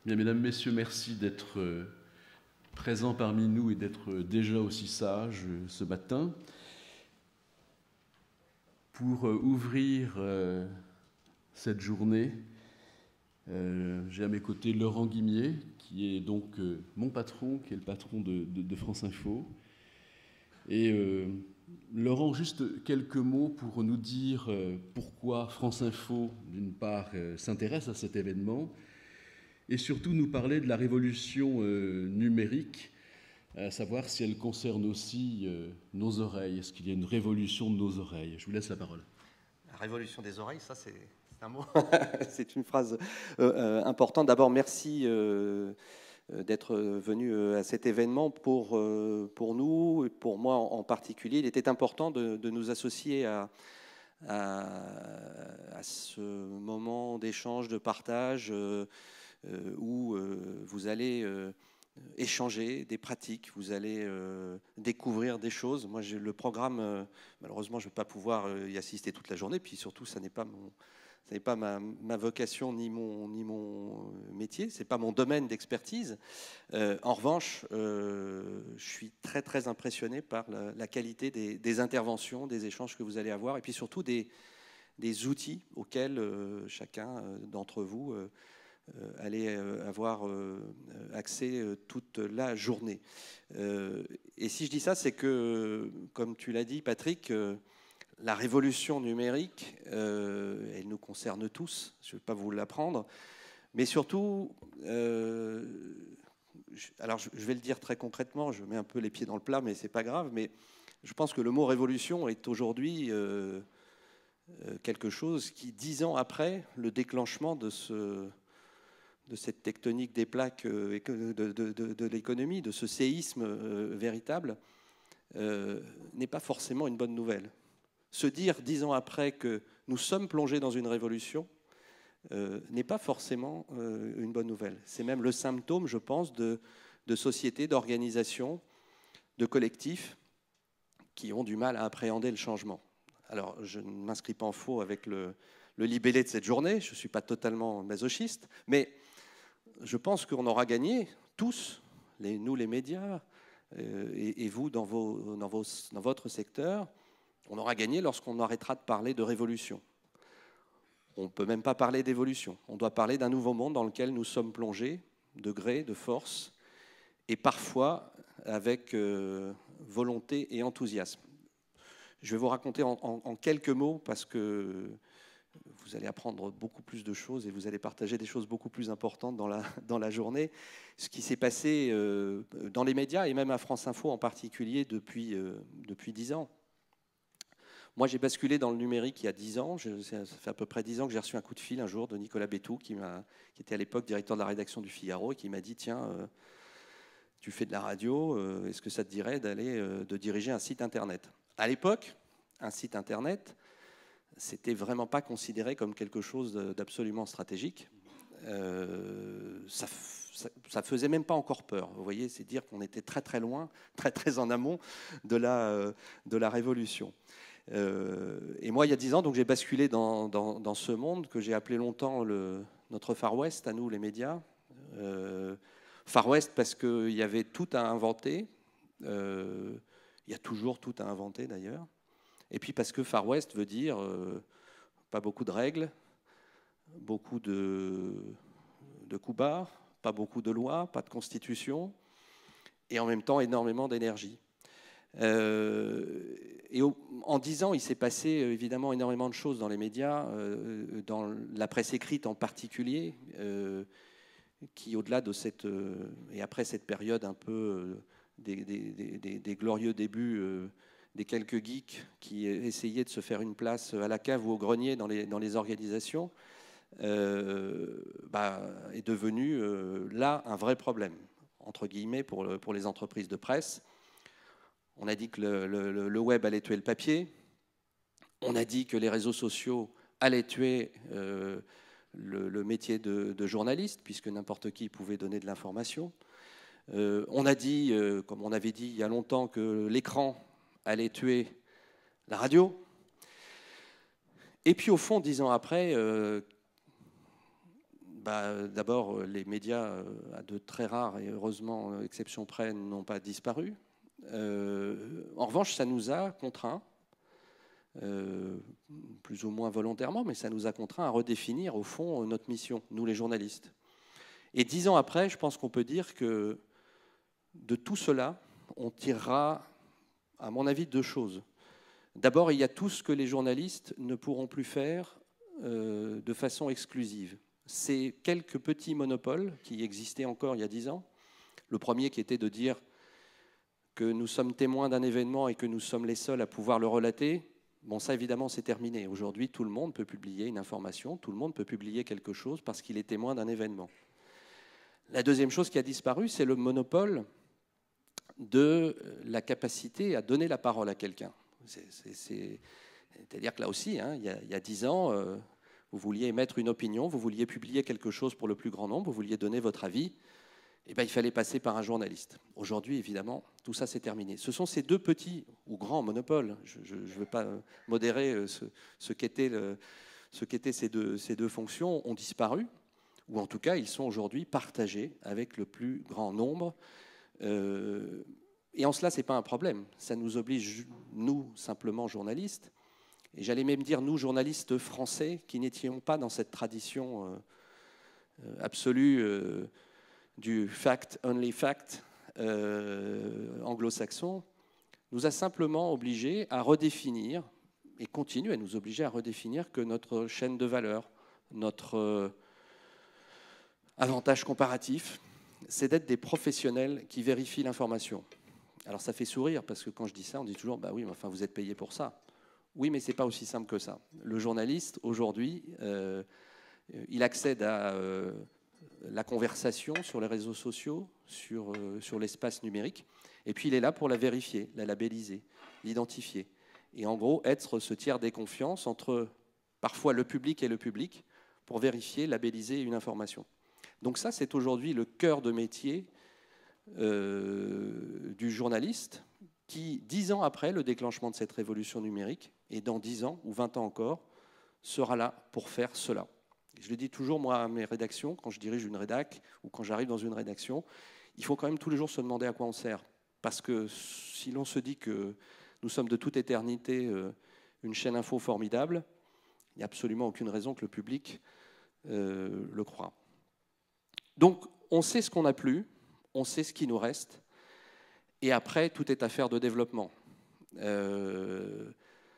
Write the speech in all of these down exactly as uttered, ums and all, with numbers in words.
Bien, mesdames, messieurs, merci d'être euh, présents parmi nous et d'être euh, déjà aussi sages euh, ce matin. Pour euh, ouvrir euh, cette journée, euh, j'ai à mes côtés Laurent Guimier, qui est donc euh, mon patron, qui est le patron de, de, de France Info. Et euh, Laurent, juste quelques mots pour nous dire euh, pourquoi France Info, d'une part, euh, s'intéresse à cet événement, et surtout nous parler de la révolution euh, numérique, à savoir si elle concerne aussi euh, nos oreilles. Est-ce qu'il y a une révolution de nos oreilles? Je vous laisse la parole. La révolution des oreilles, ça c'est un mot, c'est une phrase euh, euh, importante. D'abord, merci euh, d'être venu à cet événement pour, euh, pour nous, et pour moi en particulier. Il était important de, de nous associer à, à, à ce moment d'échange, de partage, euh, euh, où euh, vous allez euh, échanger des pratiques, vous allez euh, découvrir des choses. Moi, j'ai le programme, euh, malheureusement, je ne vais pas pouvoir euh, y assister toute la journée, puis surtout, ça n'est pas mon, ça n'est pas ma, ma vocation ni mon, ni mon métier, c'est pas mon domaine d'expertise. Euh, en revanche, euh, je suis très très impressionné par la, la qualité des, des interventions, des échanges que vous allez avoir, et puis surtout des, des outils auxquels euh, chacun euh, d'entre vous euh, euh, allez euh, avoir euh, accès euh, toute la journée. Euh, et si je dis ça, c'est que, comme tu l'as dit, Patrick, euh, la révolution numérique, euh, elle nous concerne tous, je ne vais pas vous l'apprendre, mais surtout, euh, je, alors je, je vais le dire très concrètement, je mets un peu les pieds dans le plat, mais ce n'est pas grave, mais je pense que le mot révolution est aujourd'hui euh, quelque chose qui, dix ans après le déclenchement de ce... de cette tectonique des plaques de, de, de, de l'économie, de ce séisme euh, véritable, euh, n'est pas forcément une bonne nouvelle. Se dire dix ans après que nous sommes plongés dans une révolution euh, n'est pas forcément euh, une bonne nouvelle. C'est même le symptôme, je pense, de, de sociétés, d'organisations, de collectifs qui ont du mal à appréhender le changement. Alors, je ne m'inscris pas en faux avec le, le libellé de cette journée, je ne suis pas totalement masochiste, mais je pense qu'on aura gagné, tous, les, nous les médias, euh, et, et vous dans, vos, dans, vos, dans votre secteur, on aura gagné lorsqu'on arrêtera de parler de révolution. On ne peut même pas parler d'évolution. On doit parler d'un nouveau monde dans lequel nous sommes plongés, de gré, de force, et parfois avec euh, volonté et enthousiasme. Je vais vous raconter en, en, en quelques mots, parce que vous allez apprendre beaucoup plus de choses et vous allez partager des choses beaucoup plus importantes dans la, dans la journée. Ce qui s'est passé euh, dans les médias et même à France Info en particulier depuis, euh, depuis dix ans. Moi, j'ai basculé dans le numérique il y a dix ans. Je, ça fait à peu près dix ans que j'ai reçu un coup de fil un jour de Nicolas Bétou, qui, qui était à l'époque directeur de la rédaction du Figaro, et qui m'a dit « Tiens, euh, tu fais de la radio, euh, est-ce que ça te dirait d'aller euh, de diriger un site Internet ?» À l'époque, un site Internet, c'était vraiment pas considéré comme quelque chose d'absolument stratégique. Euh, ça, ça, ça faisait même pas encore peur. Vous voyez, c'est dire qu'on était très très loin, très très en amont de la, euh, de la révolution. Euh, et moi, il y a dix ans, donc j'ai basculé dans, dans, dans ce monde que j'ai appelé longtemps le, notre Far West, à nous les médias. Euh, Far West parce qu'il y avait tout à inventer. Euh, il y a toujours tout à inventer d'ailleurs. Et puis parce que Far West veut dire euh, pas beaucoup de règles, beaucoup de, de coups bas, pas beaucoup de lois, pas de constitution, et en même temps énormément d'énergie. Euh, et au, en dix ans, il s'est passé évidemment énormément de choses dans les médias, euh, dans la presse écrite en particulier, euh, qui au-delà de cette euh, et après cette période un peu euh, des, des, des, des glorieux débuts euh, des quelques geeks qui essayaient de se faire une place à la cave ou au grenier dans les, dans les organisations, euh, bah, est devenu euh, là un vrai problème, entre guillemets, pour, le, pour les entreprises de presse. On a dit que le, le, le web allait tuer le papier, on a dit que les réseaux sociaux allaient tuer euh, le, le métier de, de journaliste, puisque n'importe qui pouvait donner de l'information. Euh, on a dit, euh, comme on avait dit il y a longtemps, que l'écran allait tuer la radio. Et puis au fond, dix ans après, euh, bah, d'abord, les médias, à de très rares et heureusement, exception près, n'ont pas disparu. Euh, en revanche, ça nous a contraints, euh, plus ou moins volontairement, mais ça nous a contraints à redéfinir, au fond, notre mission, nous les journalistes. Et dix ans après, je pense qu'on peut dire que de tout cela, on tirera, à mon avis, deux choses. D'abord, il y a tout ce que les journalistes ne pourront plus faire euh, de façon exclusive. Ces quelques petits monopoles qui existaient encore il y a dix ans, le premier qui était de dire que nous sommes témoins d'un événement et que nous sommes les seuls à pouvoir le relater, bon, ça évidemment c'est terminé. Aujourd'hui, tout le monde peut publier une information, tout le monde peut publier quelque chose parce qu'il est témoin d'un événement. La deuxième chose qui a disparu, c'est le monopole de la capacité à donner la parole à quelqu'un. C'est-à-dire que là aussi, hein, il y a dix ans, euh, vous vouliez émettre une opinion, vous vouliez publier quelque chose pour le plus grand nombre, vous vouliez donner votre avis, eh bien, il fallait passer par un journaliste. Aujourd'hui, évidemment, tout ça c'est terminé. Ce sont ces deux petits ou grands monopoles, je ne veux pas modérer ce, ce qu'étaient ce qu'étaient ces deux, ces deux fonctions, ont disparu, ou en tout cas, ils sont aujourd'hui partagés avec le plus grand nombre. Euh, et en cela, ce n'est pas un problème. Ça nous oblige, nous, simplement journalistes, et j'allais même dire, nous, journalistes français, qui n'étions pas dans cette tradition euh, absolue euh, du fact, only fact euh, anglo-saxon, nous a simplement obligés à redéfinir, et continue à nous obliger à redéfinir que notre chaîne de valeur, notre euh, avantage comparatif, c'est d'être des professionnels qui vérifient l'information. Alors ça fait sourire, parce que quand je dis ça, on dit toujours, bah oui, mais enfin, vous êtes payé pour ça. Oui, mais ce n'est pas aussi simple que ça. Le journaliste, aujourd'hui, euh, il accède à euh, la conversation sur les réseaux sociaux, sur, euh, sur l'espace numérique, et puis il est là pour la vérifier, la labelliser, l'identifier. Et en gros, être ce tiers des confiances entre parfois le public et le public pour vérifier, labelliser une information. Donc ça, c'est aujourd'hui le cœur de métier euh, du journaliste qui, dix ans après le déclenchement de cette révolution numérique, et dans dix ans ou vingt ans encore, sera là pour faire cela. Et je le dis toujours, moi, à mes rédactions, quand je dirige une rédac ou quand j'arrive dans une rédaction, il faut quand même tous les jours se demander à quoi on sert. Parce que si l'on se dit que nous sommes de toute éternité euh, une chaîne info formidable, il n'y a absolument aucune raison que le public euh, le croie. Donc, on sait ce qu'on n'a plus, on sait ce qui nous reste, et après, tout est affaire de développement. Euh,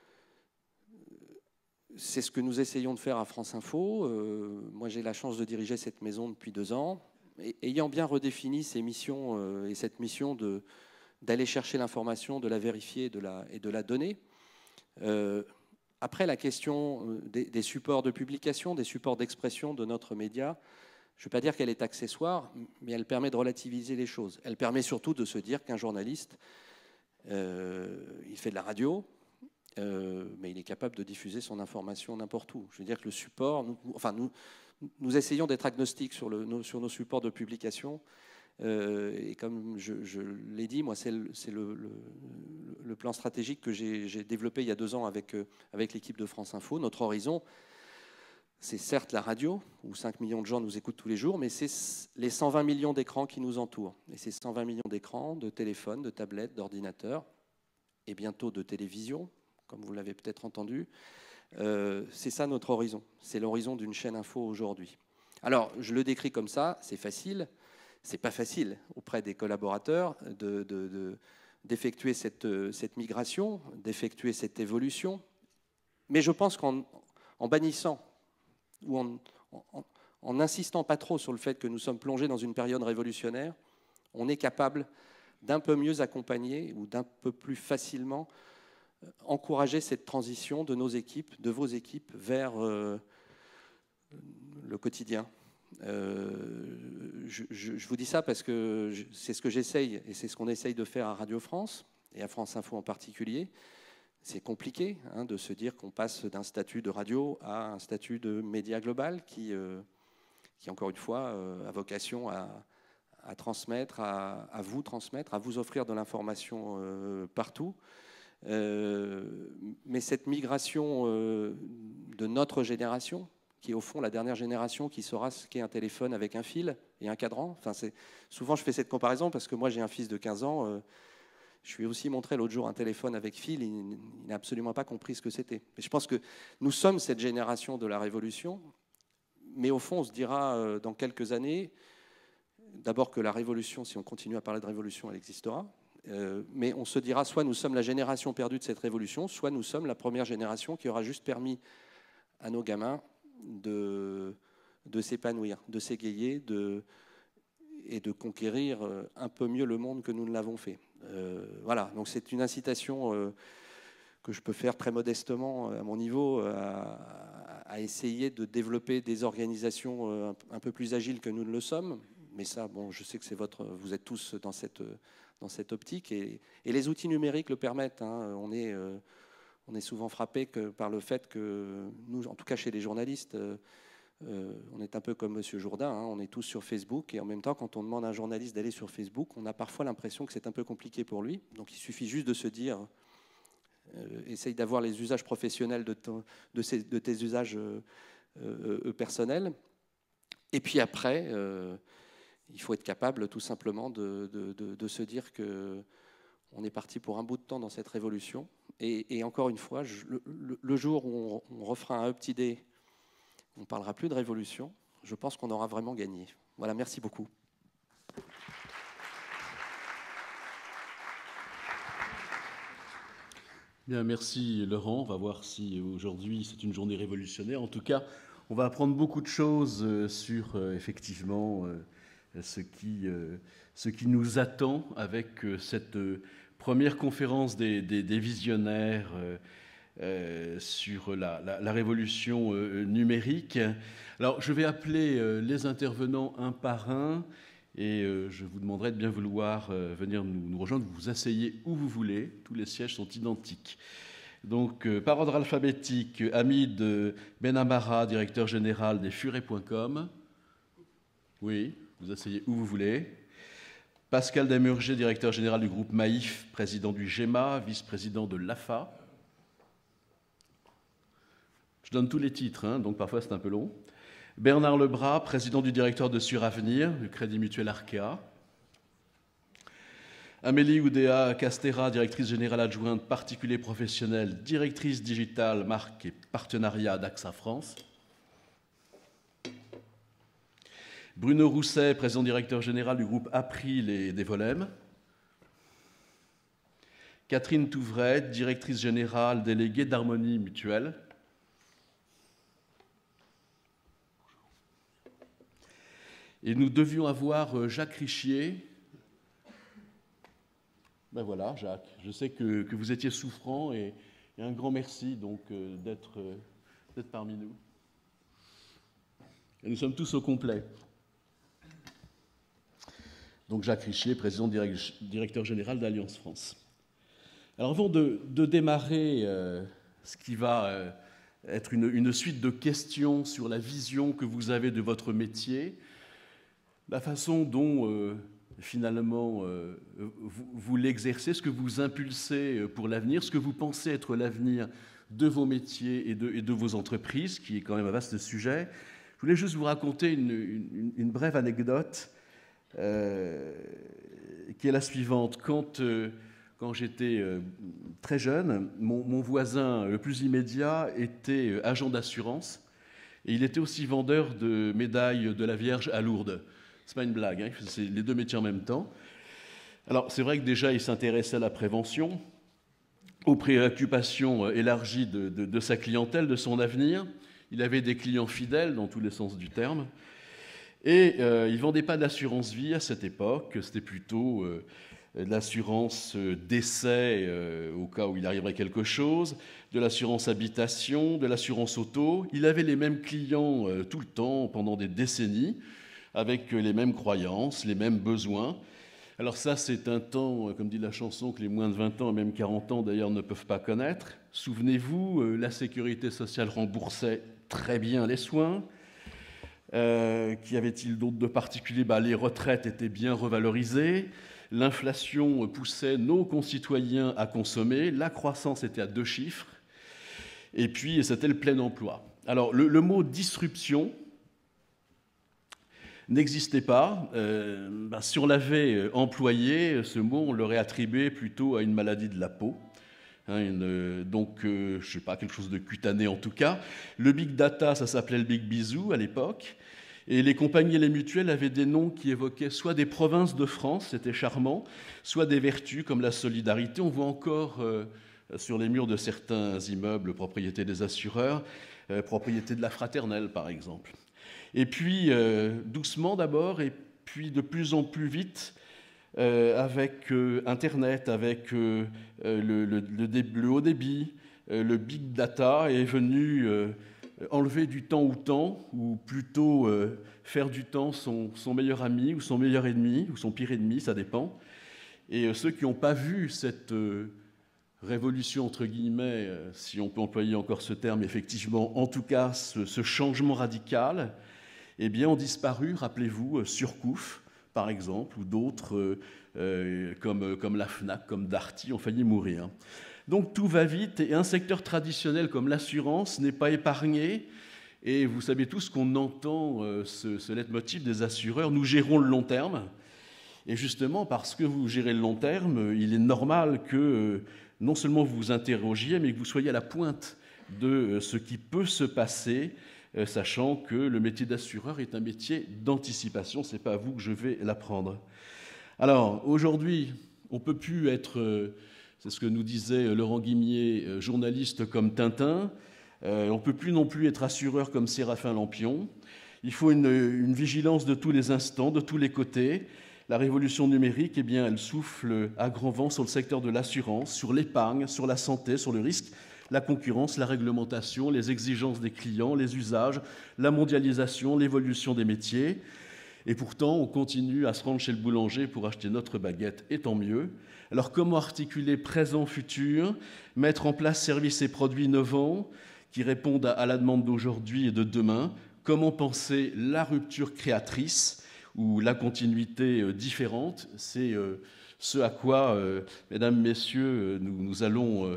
c'est ce que nous essayons de faire à France Info. Euh, moi, j'ai la chance de diriger cette maison depuis deux ans. Et, ayant bien redéfini ces missions euh, et cette mission de, d'aller chercher l'information, de la vérifier et de la, et de la donner, euh, après la question des, des supports de publication, des supports d'expression de notre média, je ne vais pas dire qu'elle est accessoire, mais elle permet de relativiser les choses. Elle permet surtout de se dire qu'un journaliste, euh, il fait de la radio, euh, mais il est capable de diffuser son information n'importe où. Je veux dire que le support, nous, enfin nous, nous essayons d'être agnostiques sur, le, nos, sur nos supports de publication. Euh, et comme je, je l'ai dit, moi, c'est le, le, le, le plan stratégique que j'ai développé il y a deux ans avec, euh, avec l'équipe de France Info. Notre horizon, c'est certes la radio, où cinq millions de gens nous écoutent tous les jours, mais c'est les cent vingt millions d'écrans qui nous entourent. Et ces cent vingt millions d'écrans, de téléphones, de tablettes, d'ordinateurs, et bientôt de télévision, comme vous l'avez peut-être entendu, euh, c'est ça notre horizon. C'est l'horizon d'une chaîne info aujourd'hui. Alors, je le décris comme ça, c'est facile. C'est pas facile auprès des collaborateurs de, de, de, d'effectuer cette, cette migration, d'effectuer cette évolution. Mais je pense qu'en en bannissant ou en, en, en n'insistant pas trop sur le fait que nous sommes plongés dans une période révolutionnaire, on est capable d'un peu mieux accompagner ou d'un peu plus facilement encourager cette transition de nos équipes, de vos équipes, vers euh, le quotidien. Euh, je, je, je vous dis ça parce que c'est ce que j'essaye et c'est ce qu'on essaye de faire à Radio France et à France Info en particulier. C'est compliqué hein, de se dire qu'on passe d'un statut de radio à un statut de média global qui, euh, qui encore une fois, euh, a vocation à, à transmettre, à, à vous transmettre, à vous offrir de l'information euh, partout. Euh, mais cette migration euh, de notre génération, qui est au fond la dernière génération qui saura ce qu'est un téléphone avec un fil et un cadran. Enfin, c'est... Souvent, je fais cette comparaison parce que moi, j'ai un fils de quinze ans. Euh, je lui ai aussi montré l'autre jour un téléphone avec fil. Il, il n'a absolument pas compris ce que c'était. Et je pense que nous sommes cette génération de la révolution. Mais au fond, on se dira euh, dans quelques années, d'abord que la révolution, si on continue à parler de révolution, elle existera. Euh, mais on se dira, soit nous sommes la génération perdue de cette révolution, soit nous sommes la première génération qui aura juste permis à nos gamins de, de s'épanouir, de s'égayer de, et de conquérir un peu mieux le monde que nous ne l'avons fait. Euh, voilà, donc c'est une incitation euh, que je peux faire très modestement à mon niveau à, à essayer de développer des organisations un peu plus agiles que nous ne le sommes. Mais ça, bon, je sais que c'est votre, vous êtes tous dans cette, dans cette optique et, et les outils numériques le permettent. Hein. On est, euh, on est souvent frappé que, par le fait que nous, en tout cas chez les journalistes, euh, euh, on est un peu comme Monsieur Jourdain, hein, on est tous sur Facebook et en même temps, quand on demande à un journaliste d'aller sur Facebook, on a parfois l'impression que c'est un peu compliqué pour lui. Donc il suffit juste de se dire, euh, essaye d'avoir les usages professionnels de, ton, de, ces, de tes usages euh, euh, personnels. Et puis après, euh, il faut être capable tout simplement de, de, de, de se dire qu'on est parti pour un bout de temps dans cette révolution. Et, et encore une fois, je, le, le jour où on, on refera un Up to Day, on ne parlera plus de révolution, je pense qu'on aura vraiment gagné. Voilà, merci beaucoup. Bien, merci Laurent. On va voir si aujourd'hui c'est une journée révolutionnaire. En tout cas, on va apprendre beaucoup de choses sur euh, effectivement euh, ce, qui, euh, ce qui nous attend avec euh, cette euh, première conférence des, des, des visionnaires euh, euh, sur la, la, la révolution euh, numérique. Alors, je vais appeler euh, les intervenants un par un et euh, je vous demanderai de bien vouloir euh, venir nous, nous rejoindre. Vous vous asseyez où vous voulez. Tous les sièges sont identiques. Donc, euh, par ordre alphabétique, Hamid Benamara, directeur général des Furets point com. Oui, vous asseyez où vous voulez. Pascal Demurger, directeur général du groupe Maïf, président du GEMA, vice-président de l'A F A. Je donne tous les titres, hein, donc parfois c'est un peu long. Bernard Lebras, président du directeur de Suravenir, du Crédit Mutuel Arkea. Amélie Oudéa Castera, directrice générale adjointe particulier professionnel, directrice digitale, marque et partenariat d'AXA France. Bruno Rousset, président directeur général du groupe April et des Volem. Catherine Touvret, directrice générale déléguée d'Harmonie Mutuelle. Et nous devions avoir Jacques Richier. Ben voilà, Jacques, je sais que, que vous étiez souffrant et, et un grand merci donc euh, d'être euh, d'être parmi nous. Et nous sommes tous au complet. Donc Jacques Richier, président directeur général d'Alliance France. Alors avant de, de démarrer euh, ce qui va euh, être une, une suite de questions sur la vision que vous avez de votre métier, la façon dont euh, finalement euh, vous, vous l'exercez, ce que vous impulsez pour l'avenir, ce que vous pensez être l'avenir de vos métiers et de, et de vos entreprises, qui est quand même un vaste sujet. Je voulais juste vous raconter une, une, une brève anecdote euh, qui est la suivante. Quand, euh, quand j'étais euh, très jeune, mon, mon voisin le plus immédiat était agent d'assurance et il était aussi vendeur de médailles de la Vierge à Lourdes. C'est pas une blague, hein, c'est les deux métiers en même temps. Alors, c'est vrai que déjà, il s'intéressait à la prévention, aux préoccupations élargies de, de, de sa clientèle, de son avenir. Il avait des clients fidèles dans tous les sens du terme. Et euh, il ne vendait pas d'assurance vie à cette époque, c'était plutôt euh, de l'assurance décès euh, au cas où il arriverait quelque chose, de l'assurance habitation, de l'assurance auto. Il avait les mêmes clients euh, tout le temps, pendant des décennies, avec les mêmes croyances, les mêmes besoins. Alors ça, c'est un temps, comme dit la chanson, que les moins de vingt ans, même quarante ans d'ailleurs, ne peuvent pas connaître. Souvenez-vous, la sécurité sociale remboursait très bien les soins. Euh, Qu'y avait-il d'autre de particulier? Bah, les retraites étaient bien revalorisées. L'inflation poussait nos concitoyens à consommer. La croissance était à deux chiffres. Et puis, c'était le plein emploi. Alors, le, le mot disruption n'existait pas. Euh, ben, si on l'avait employé, ce mot, on l'aurait attribué plutôt à une maladie de la peau. Hein, une, donc, euh, je ne sais pas, quelque chose de cutané en tout cas. Le big data, ça s'appelait le big bisou à l'époque. Et les compagnies et les mutuelles avaient des noms qui évoquaient soit des provinces de France, c'était charmant, soit des vertus comme la solidarité. On voit encore euh, sur les murs de certains immeubles, propriété des assureurs, euh, propriété de la fraternelle par exemple. Et puis, euh, doucement d'abord, et puis de plus en plus vite, euh, avec euh, Internet, avec euh, le, le, le, dé, le haut débit, euh, le big data est venu euh, enlever du temps au temps, ou plutôt euh, faire du temps son, son meilleur ami, ou son meilleur ennemi, ou son pire ennemi, ça dépend. Et euh, ceux qui n'ont pas vu cette euh, révolution, entre guillemets, euh, si on peut employer encore ce terme, effectivement, en tout cas, ce, ce changement radical, eh bien, ont disparu, rappelez-vous, Surcouf, par exemple, ou d'autres euh, euh, comme, comme la FNAC, comme Darty, ont failli mourir. Donc tout va vite, et un secteur traditionnel comme l'assurance n'est pas épargné. Et vous savez tous qu'on entend euh, ce, ce leitmotiv des assureurs, nous gérons le long terme. Et justement, parce que vous gérez le long terme, il est normal que euh, non seulement vous vous interrogiez, mais que vous soyez à la pointe de euh, ce qui peut se passer, euh, sachant que le métier d'assureur est un métier d'anticipation. Ce n'est pas à vous que je vais l'apprendre. Alors, aujourd'hui, on ne peut plus être... Euh, C'est ce que nous disait Laurent Guimier, journaliste comme Tintin. Euh, on ne peut plus non plus être assureur comme Séraphin Lampion. Il faut une, une vigilance de tous les instants, de tous les côtés. La révolution numérique, eh bien, elle souffle à grand vent sur le secteur de l'assurance, sur l'épargne, sur la santé, sur le risque, la concurrence, la réglementation, les exigences des clients, les usages, la mondialisation, l'évolution des métiers. Et pourtant, on continue à se rendre chez le boulanger pour acheter notre baguette, et tant mieux. Alors, comment articuler présent, futur, mettre en place services et produits innovants qui répondent à la demande d'aujourd'hui et de demain? Comment penser la rupture créatrice ou la continuité différente? C'est ce à quoi, mesdames, messieurs, nous, nous allons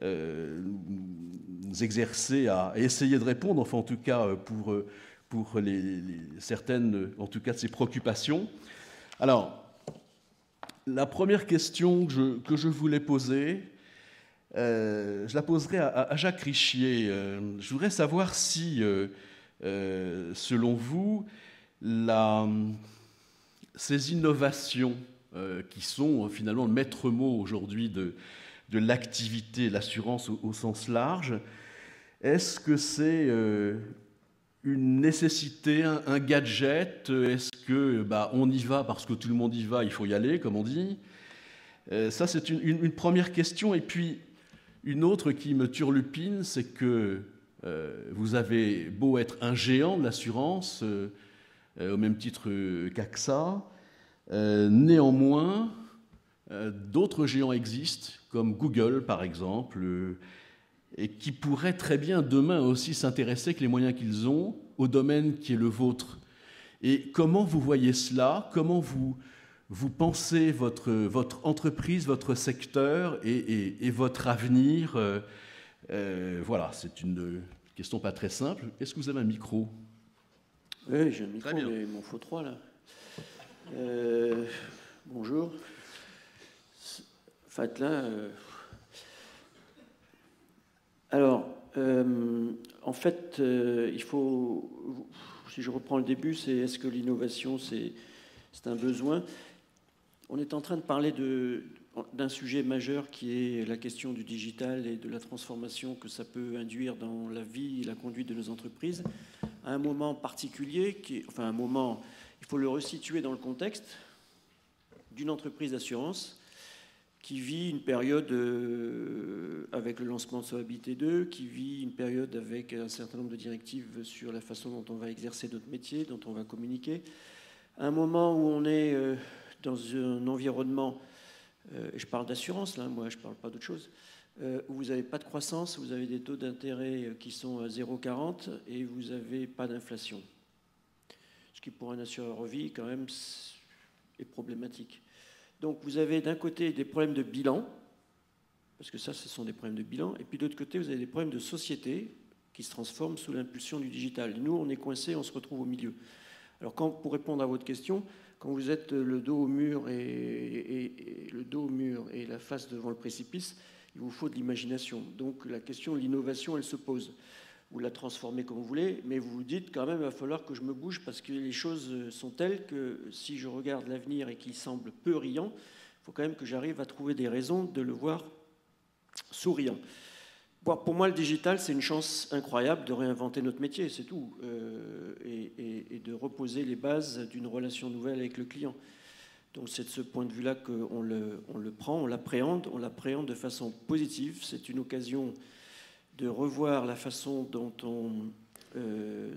nous exercer à essayer de répondre, enfin en tout cas pour, pour les, les, certaines, en tout cas de ces préoccupations. Alors, la première question que je, que je voulais poser, euh, je la poserai à, à Jacques Richier. Euh, je voudrais savoir si, euh, euh, selon vous, la, ces innovations euh, qui sont euh, finalement le maître mot aujourd'hui de, de l'activité, l'assurance au, au sens large, est-ce que c'est euh, une nécessité, un, un gadget? Est-ce que bah, on y va parce que tout le monde y va, il faut y aller, comme on dit? euh, Ça, c'est une, une, une première question. Et puis, une autre qui me turlupine, c'est que euh, vous avez beau être un géant de l'assurance, euh, euh, au même titre qu'A X A, euh, néanmoins, euh, d'autres géants existent, comme Google, par exemple, euh, et qui pourraient très bien demain aussi s'intéresser, avec les moyens qu'ils ont, au domaine qui est le vôtre. Et comment vous voyez cela? Comment vous, vous pensez votre, votre entreprise, votre secteur et, et, et votre avenir? euh, euh, Voilà, c'est une question pas très simple. Est-ce que vous avez un micro? Oui, j'ai un micro, mais il m'en faut trois, là. Euh, bonjour. Fatla... Euh... Alors, euh, en fait, euh, il faut, si je reprends le début, c'est est-ce que l'innovation, c'est, c'est un besoin? On est en train de parler de, d'un sujet majeur qui est la question du digital et de la transformation que ça peut induire dans la vie et la conduite de nos entreprises, à un moment particulier, qui est, enfin un moment, il faut le resituer dans le contexte d'une entreprise d'assurance qui vit une période euh, avec le lancement de Solvabilité deux, qui vit une période avec un certain nombre de directives sur la façon dont on va exercer notre métier, dont on va communiquer. À un moment où on est euh, dans un environnement, euh, et je parle d'assurance, là, moi je ne parle pas d'autre chose, euh, où vous n'avez pas de croissance, vous avez des taux d'intérêt qui sont à zéro virgule quarante et vous n'avez pas d'inflation. Ce qui pour un assureur vie, quand même, est problématique. Donc vous avez d'un côté des problèmes de bilan, parce que ça, ce sont des problèmes de bilan, et puis de l'autre côté, vous avez des problèmes de société qui se transforment sous l'impulsion du digital. Nous, on est coincés, on se retrouve au milieu. Alors, quand, pour répondre à votre question, quand vous êtes le dos au mur et, et, et le dos au mur et la face devant le précipice, il vous faut de l'imagination. Donc, la question de l'innovation, elle se pose. Vous la transformez comme vous voulez, mais vous vous dites quand même, il va falloir que je me bouge parce que les choses sont telles que si je regarde l'avenir et qu'il semble peu riant, il faut quand même que j'arrive à trouver des raisons de le voir souriant. Pour moi, le digital, c'est une chance incroyable de réinventer notre métier, c'est tout, euh, et, et, et de reposer les bases d'une relation nouvelle avec le client. Donc c'est de ce point de vue-là qu'on le, on le prend, on l'appréhende, on l'appréhende de façon positive. C'est une occasion de revoir la façon dont on euh,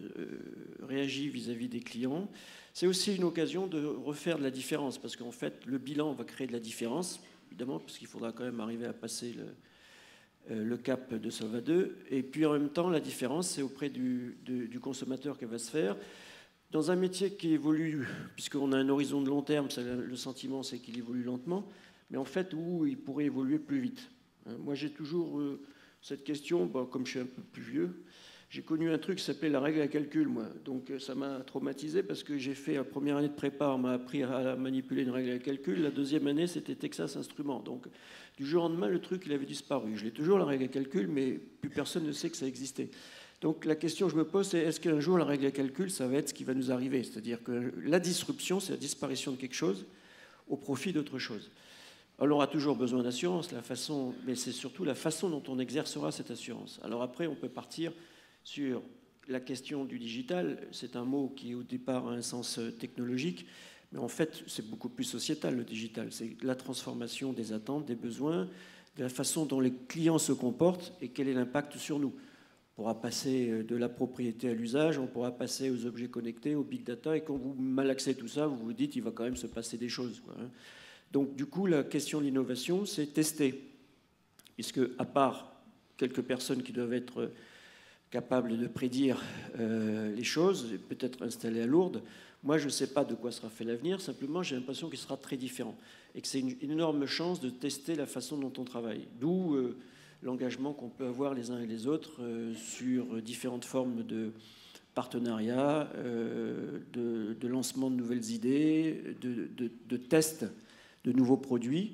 réagit vis-à-vis des clients. C'est aussi une occasion de refaire de la différence, parce qu'en fait, le bilan va créer de la différence, évidemment, parce qu'il faudra quand même arriver à passer le, euh, le cap de Solva deux. Et puis en même temps, la différence, c'est auprès du, du, du consommateur qu'elle va se faire. Dans un métier qui évolue, puisqu'on a un horizon de long terme, le sentiment, c'est qu'il évolue lentement, mais en fait, où il pourrait évoluer plus vite. Moi, j'ai toujours... Euh, cette question, bon, comme je suis un peu plus vieux, j'ai connu un truc qui s'appelait la règle à calcul, moi. Donc ça m'a traumatisé parce que j'ai fait la première année de prépa, on m'a appris à manipuler une règle à calcul. La deuxième année, c'était Texas Instruments. Donc du jour au lendemain, le truc, il avait disparu. Je l'ai toujours, la règle à calcul, mais plus personne ne sait que ça existait. Donc la question que je me pose, c'est est-ce qu'un jour, la règle à calcul, ça va être ce qui va nous arriver? C'est-à-dire que la disruption, c'est la disparition de quelque chose au profit d'autre chose. Alors, on aura toujours besoin d'assurance, la façon, mais c'est surtout la façon dont on exercera cette assurance. Alors après, on peut partir sur la question du digital. C'est un mot qui, au départ, a un sens technologique, mais en fait, c'est beaucoup plus sociétal, le digital. C'est la transformation des attentes, des besoins, de la façon dont les clients se comportent et quel est l'impact sur nous. On pourra passer de la propriété à l'usage, on pourra passer aux objets connectés, aux big data, et quand vous malaxez tout ça, vous vous dites qu'il va quand même se passer des choses, quoi, hein. Donc, du coup, la question de l'innovation, c'est tester. Puisque, à part quelques personnes qui doivent être capables de prédire euh, les choses, peut-être installées à Lourdes, moi, je ne sais pas de quoi sera fait l'avenir. Simplement, j'ai l'impression qu'il sera très différent. Et que c'est une, une énorme chance de tester la façon dont on travaille. D'où euh, l'engagement qu'on peut avoir les uns et les autres euh, sur différentes formes de partenariat, euh, de, de lancement de nouvelles idées, de, de, de tests de nouveaux produits.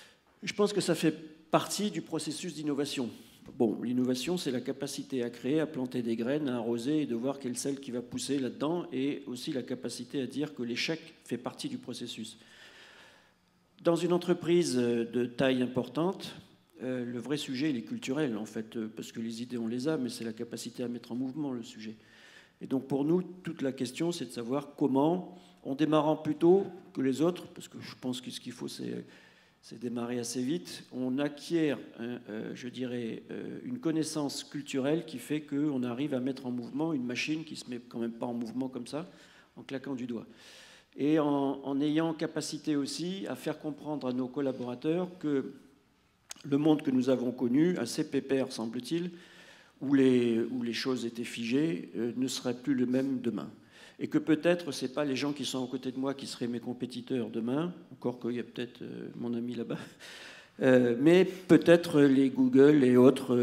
Je pense que ça fait partie du processus d'innovation. Bon, l'innovation, c'est la capacité à créer, à planter des graines, à arroser et de voir quelle celle qui va pousser là-dedans, et aussi la capacité à dire que l'échec fait partie du processus. Dans une entreprise de taille importante, euh, le vrai sujet, il est culturel, en fait, parce que les idées, on les a, mais c'est la capacité à mettre en mouvement le sujet. Et donc, pour nous, toute la question, c'est de savoir comment, en démarrant plus tôt que les autres, parce que je pense que ce qu'il faut, c'est, c'est démarrer assez vite, on acquiert, hein, euh, je dirais, euh, une connaissance culturelle qui fait qu'on arrive à mettre en mouvement une machine qui ne se met quand même pas en mouvement comme ça, en claquant du doigt. Et en, en ayant capacité aussi à faire comprendre à nos collaborateurs que le monde que nous avons connu, assez pépère, semble-t-il, où les, où les choses étaient figées, euh, ne serait plus le même demain. Et que peut-être, ce n'est pas les gens qui sont à côté de moi qui seraient mes compétiteurs demain, encore qu'il y a peut-être euh, mon ami là-bas, euh, mais peut-être les Google et autres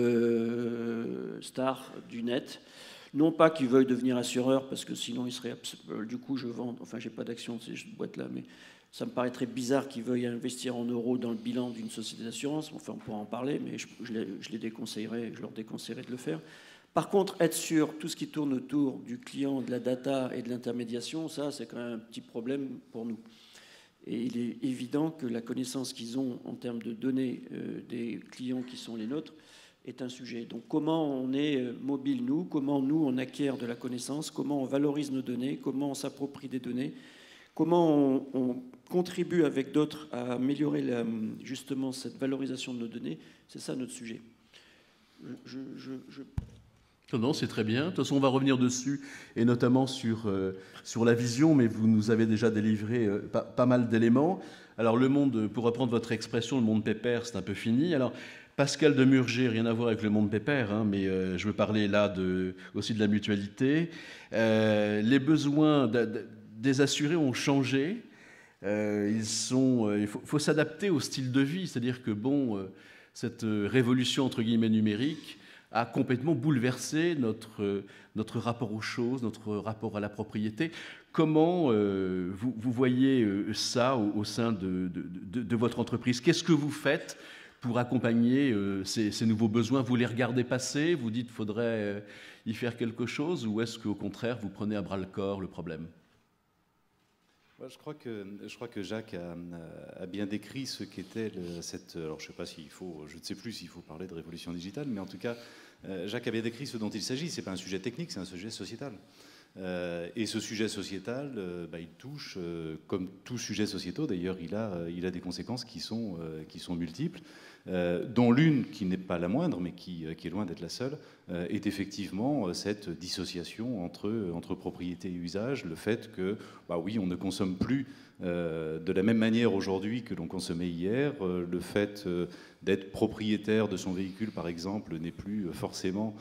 euh, stars du net. Non pas qu'ils veuillent devenir assureurs, parce que sinon ils seraient... Du coup, je vends... Enfin, j'ai pas d'action de cette boîte-là, mais ça me paraîtrait bizarre qu'ils veuillent investir en euros dans le bilan d'une société d'assurance. Enfin, on pourra en parler, mais je, je, les, je les déconseillerais, je leur déconseillerais de le faire. Par contre, être sur tout ce qui tourne autour du client, de la data et de l'intermédiation, ça, c'est quand même un petit problème pour nous. Et il est évident que la connaissance qu'ils ont en termes de données euh, des clients qui sont les nôtres est un sujet. Donc, comment on est mobile, nous, comment nous, on acquiert de la connaissance, comment on valorise nos données, comment on s'approprie des données, comment on, on contribue avec d'autres à améliorer la, justement cette valorisation de nos données, c'est ça notre sujet. Je... je, je... Non, non, c'est très bien. De toute façon, on va revenir dessus, et notamment sur, euh, sur la vision, mais vous nous avez déjà délivré euh, pas, pas mal d'éléments. Alors, le monde, pour reprendre votre expression, le monde pépère, c'est un peu fini. Alors, Pascal Demurger, rien à voir avec le monde pépère, hein, mais euh, je veux parler là de, aussi de la mutualité. Euh, les besoins de, de, des assurés ont changé. Euh, ils sont, euh, il faut, faut s'adapter au style de vie, c'est-à-dire que, bon, euh, cette révolution, entre guillemets, numérique, a complètement bouleversé notre, notre rapport aux choses, notre rapport à la propriété. Comment euh, vous, vous voyez ça au, au sein de, de, de, de votre entreprise? Qu'est-ce que vous faites pour accompagner euh, ces, ces nouveaux besoins? Vous les regardez passer, vous dites qu'il faudrait y faire quelque chose, ou est-ce qu'au contraire, vous prenez à bras-le-corps le problème? Je crois que, je crois que Jacques a, a bien décrit ce qu'était cette... Alors je ne sais pas s'il faut, je ne sais plus s'il faut parler de révolution digitale, mais en tout cas, Jacques a bien décrit ce dont il s'agit. Ce n'est pas un sujet technique, c'est un sujet sociétal. Euh, et ce sujet sociétal, euh, bah, il touche, euh, comme tout sujet sociétal, d'ailleurs, il a, il a des conséquences qui sont, euh, qui sont multiples, euh, dont l'une, qui n'est pas la moindre, mais qui, qui est loin d'être la seule, euh, est effectivement cette dissociation entre, entre propriété et usage, le fait que, bah oui, on ne consomme plus euh, de la même manière aujourd'hui que l'on consommait hier, euh, le fait euh, d'être propriétaire de son véhicule, par exemple, n'est plus forcément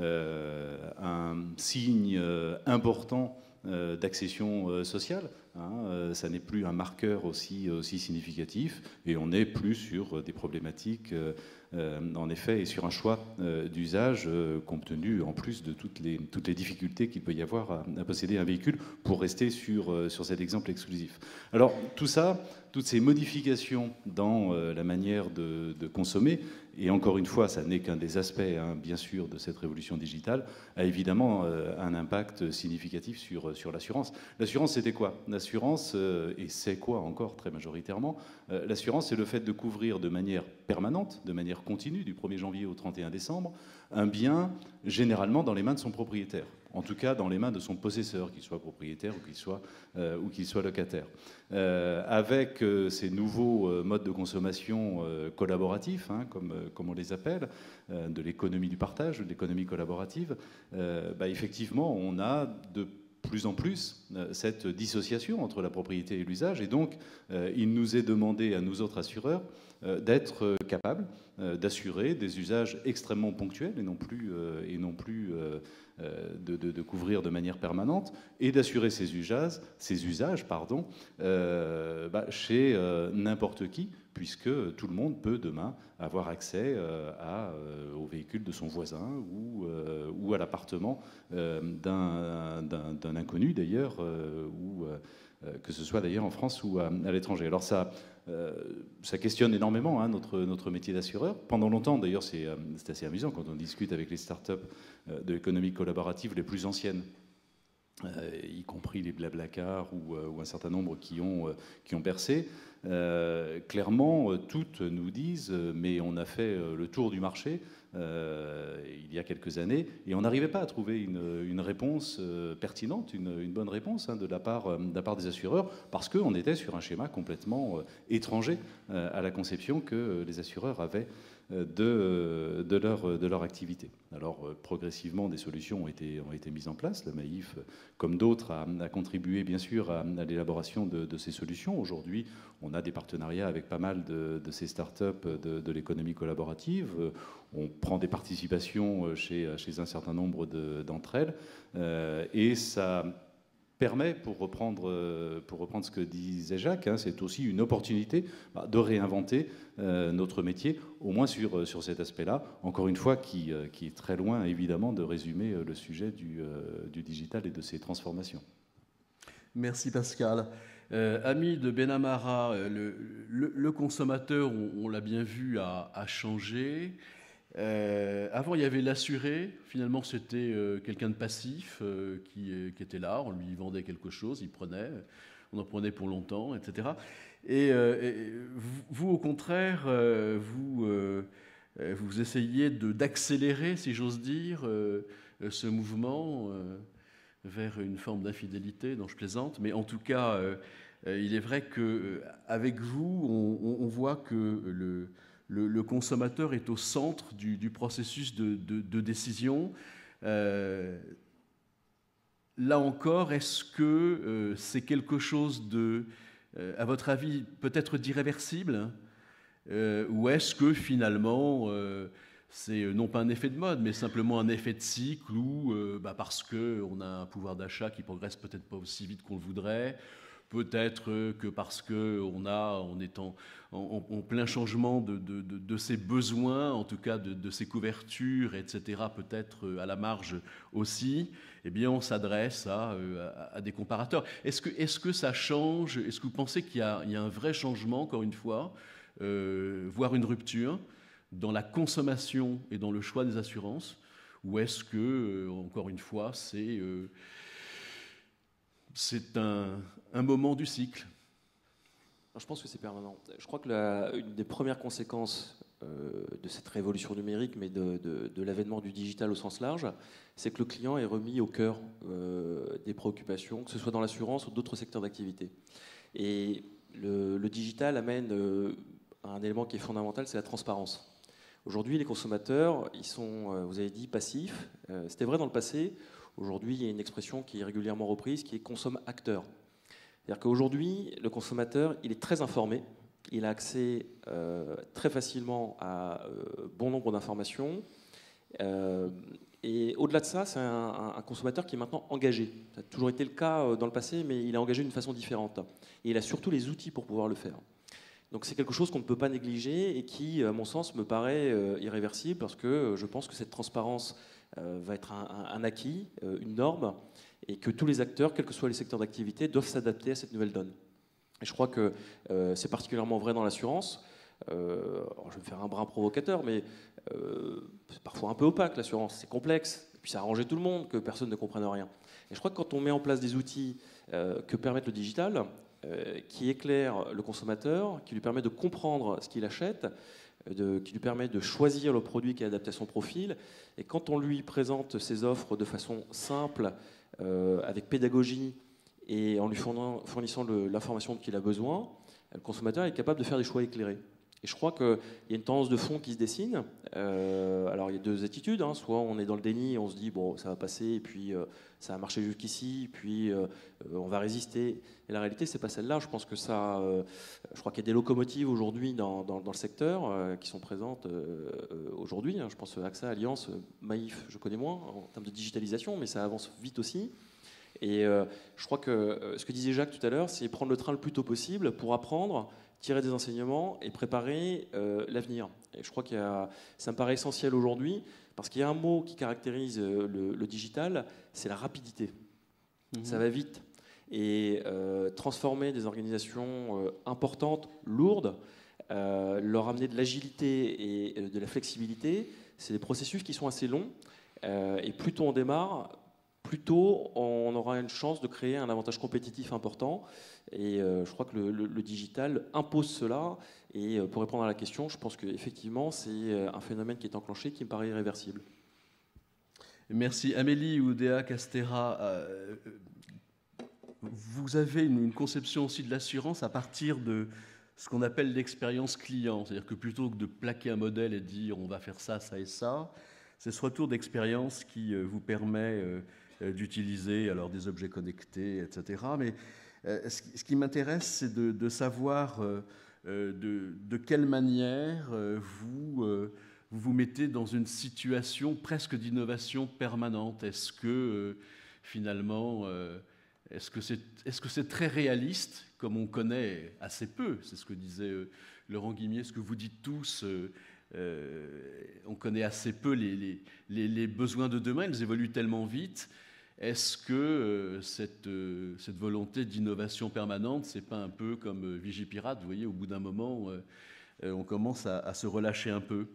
Euh, un signe euh, important euh, d'accession euh, sociale. Hein, euh, ça n'est plus un marqueur aussi, aussi significatif, et on est plus sur des problématiques, euh, euh, en effet, et sur un choix euh, d'usage, euh, compte tenu en plus de toutes les, toutes les difficultés qu'il peut y avoir à, à posséder un véhicule, pour rester sur, euh, sur cet exemple exclusif. Alors, tout ça, toutes ces modifications dans euh, la manière de, de consommer, et encore une fois, ça n'est qu'un des aspects, hein, bien sûr, de cette révolution digitale, a évidemment euh, un impact significatif sur, sur l'assurance. L'assurance, c'était quoi? L'assurance, euh, et c'est quoi encore très majoritairement? euh, L'assurance, c'est le fait de couvrir de manière permanente, de manière continue, du premier janvier au trente et un décembre, un bien généralement dans les mains de son propriétaire. En tout cas, dans les mains de son possesseur, qu'il soit propriétaire ou qu'il soit, euh, ou qu'il soit locataire. Euh, avec euh, ces nouveaux euh, modes de consommation euh, collaboratifs, hein, comme, euh, comme on les appelle, euh, de l'économie du partage, de l'économie collaborative, euh, bah, effectivement, on a de plus en plus euh, cette dissociation entre la propriété et l'usage. Et donc, euh, il nous est demandé, à nous autres assureurs, euh, d'être euh, capables euh, d'assurer des usages extrêmement ponctuels et non plus, euh, et non plus euh, De, de, de couvrir de manière permanente, et d'assurer ces usages, ces usages pardon, euh, bah, chez euh, n'importe qui, puisque tout le monde peut demain avoir accès euh, à, euh, au véhicule de son voisin ou, euh, ou à l'appartement euh, d'un, d'un, d'un inconnu d'ailleurs, euh, ou euh, que ce soit d'ailleurs en France ou à, à l'étranger. Alors ça, euh, ça questionne énormément hein, notre, notre métier d'assureur. Pendant longtemps, d'ailleurs, c'est, euh, c'est assez amusant quand on discute avec les startups de l'économie collaborative les plus anciennes, euh, y compris les Blablacar ou, euh, ou un certain nombre qui ont, euh, qui ont percé. Euh, clairement, toutes nous disent, mais on a fait le tour du marché euh, il y a quelques années, et on n'arrivait pas à trouver une, une réponse euh, pertinente, une, une bonne réponse hein, de, la part, de la part des assureurs, parce qu'on était sur un schéma complètement euh, étranger euh, à la conception que les assureurs avaient De, de, leur, de leur activité. Alors, progressivement, des solutions ont été, ont été mises en place. La Maïf, comme d'autres, a, a contribué, bien sûr, à, à l'élaboration de, de ces solutions. Aujourd'hui, on a des partenariats avec pas mal de, de ces startups de, de l'économie collaborative. On prend des participations chez, chez un certain nombre de, d'entre elles. Euh, et ça permet, pour reprendre, pour reprendre ce que disait Jacques, hein, c'est aussi une opportunité bah, de réinventer euh, notre métier, au moins sur, sur cet aspect-là, encore une fois, qui, qui est très loin, évidemment, de résumer le sujet du, du digital et de ses transformations. Merci Pascal. Euh, ami de Benamara, le, le, le consommateur, on, on l'a bien vu, a, a changé. Euh, avant, il y avait l'assuré. Finalement, c'était euh, quelqu'un de passif euh, qui, qui était là. On lui vendait quelque chose, il prenait. On en prenait pour longtemps, et cetera. Et, euh, et vous, vous, au contraire, euh, vous, euh, vous essayez de, d'accélérer, si j'ose dire, euh, ce mouvement euh, vers une forme d'infidélité, dont je plaisante. Mais en tout cas, euh, il est vrai qu'avec vous, on, on voit que le... Le, le consommateur est au centre du, du processus de, de, de décision. Euh, là encore, est-ce que euh, c'est quelque chose de, euh, à votre avis, peut-être d'irréversible euh, ou est-ce que finalement, euh, c'est non pas un effet de mode, mais simplement un effet de cycle où, euh, bah parce qu'on a un pouvoir d'achat qui progresse peut-être pas aussi vite qu'on le voudrait, peut-être que parce qu'on a, on est en, en, en plein changement de, de, de, de ses besoins, en tout cas de, de ses couvertures, et cetera, peut-être à la marge aussi, eh bien on s'adresse à, à, à des comparateurs. Est-ce que, est-ce que ça change? Est-ce que vous pensez qu'il y a, il y a un vrai changement, encore une fois, euh, voire une rupture dans la consommation et dans le choix des assurances? Ou est-ce que, euh, encore une fois, c'est euh, c'est un, un moment du cycle? Je pense que c'est permanent. Je crois que la, une des premières conséquences euh, de cette révolution numérique, mais de, de, de l'avènement du digital au sens large, c'est que le client est remis au cœur euh, des préoccupations, que ce soit dans l'assurance ou d'autres secteurs d'activité. Et le, le digital amène euh, un élément qui est fondamental, c'est la transparence. Aujourd'hui, les consommateurs, ils sont, vous avez dit, passifs. C'était vrai dans le passé. Aujourd'hui, il y a une expression qui est régulièrement reprise, qui est consomme-acteur. C'est-à-dire qu'aujourd'hui, le consommateur, il est très informé. Il a accès euh, très facilement à euh, bon nombre d'informations. Euh, et au-delà de ça, c'est un, un consommateur qui est maintenant engagé. Ça a toujours été le cas dans le passé, mais il est engagé d'une façon différente. Et il a surtout les outils pour pouvoir le faire. Donc c'est quelque chose qu'on ne peut pas négliger et qui, à mon sens, me paraît euh, irréversible parce que je pense que cette transparence euh, va être un, un, un acquis, euh, une norme, et que tous les acteurs, quels que soient les secteurs d'activité, doivent s'adapter à cette nouvelle donne. Et je crois que euh, c'est particulièrement vrai dans l'assurance. Euh, je vais me faire un brin provocateur, mais euh, c'est parfois un peu opaque l'assurance, c'est complexe, et puis ça a arrangé tout le monde, que personne ne comprenne rien. Et je crois que quand on met en place des outils euh, que permettent le digital, Euh, qui éclaire le consommateur, qui lui permet de comprendre ce qu'il achète, de, qui lui permet de choisir le produit qui est adapté à son profil. Et quand on lui présente ses offres de façon simple, euh, avec pédagogie, et en lui fournissant, fournissant le, l'information dont il a besoin, le consommateur est capable de faire des choix éclairés. Et je crois qu'il y a une tendance de fond qui se dessine. Euh, alors il y a deux attitudes, hein. Soit on est dans le déni, on se dit bon ça va passer, et puis euh, ça a marché jusqu'ici, puis euh, on va résister. Et la réalité c'est pas celle-là. Je pense que ça, euh, je crois qu'il y a des locomotives aujourd'hui dans, dans, dans le secteur euh, qui sont présentes euh, aujourd'hui. Hein. Je pense à AXA, Allianz, Maïf, je connais moins en termes de digitalisation, mais ça avance vite aussi. Et euh, je crois que euh, ce que disait Jacques tout à l'heure, c'est prendre le train le plus tôt possible pour apprendre, tirer des enseignements et préparer euh, l'avenir. Et je crois que ça me paraît essentiel aujourd'hui, parce qu'il y a un mot qui caractérise le, le digital, c'est la rapidité. Mmh. Ça va vite. Et euh, transformer des organisations euh, importantes, lourdes, euh, leur amener de l'agilité et euh, de la flexibilité, c'est des processus qui sont assez longs. Euh, et plus tôt on démarre, plus tôt on aura une chance de créer un avantage compétitif important. Et euh, je crois que le, le, le digital impose cela. Et euh, pour répondre à la question, je pense qu'effectivement, c'est un phénomène qui est enclenché qui me paraît irréversible. Merci. Amélie Oudéa Castéra, euh, vous avez une, une conception aussi de l'assurance à partir de ce qu'on appelle l'expérience client. C'est-à-dire que plutôt que de plaquer un modèle et de dire on va faire ça, ça et ça, c'est ce retour d'expérience qui euh, vous permet euh, d'utiliser alors des objets connectés, et cetera. Mais euh, ce, ce qui m'intéresse, c'est de, de savoir euh, de, de quelle manière euh, vous, euh, vous vous mettez dans une situation presque d'innovation permanente. Est-ce que euh, finalement, euh, est-ce que c'est, est-ce que c'est très réaliste, comme on connaît assez peu, c'est ce que disait euh, Laurent Guimier, ce que vous dites tous, euh, euh, on connaît assez peu les, les, les, les besoins de demain, ils évoluent tellement vite. Est-ce que euh, cette, euh, cette volonté d'innovation permanente, c'est pas un peu comme euh, Vigipirate, vous voyez, au bout d'un moment, euh, euh, on commence à, à se relâcher un peu?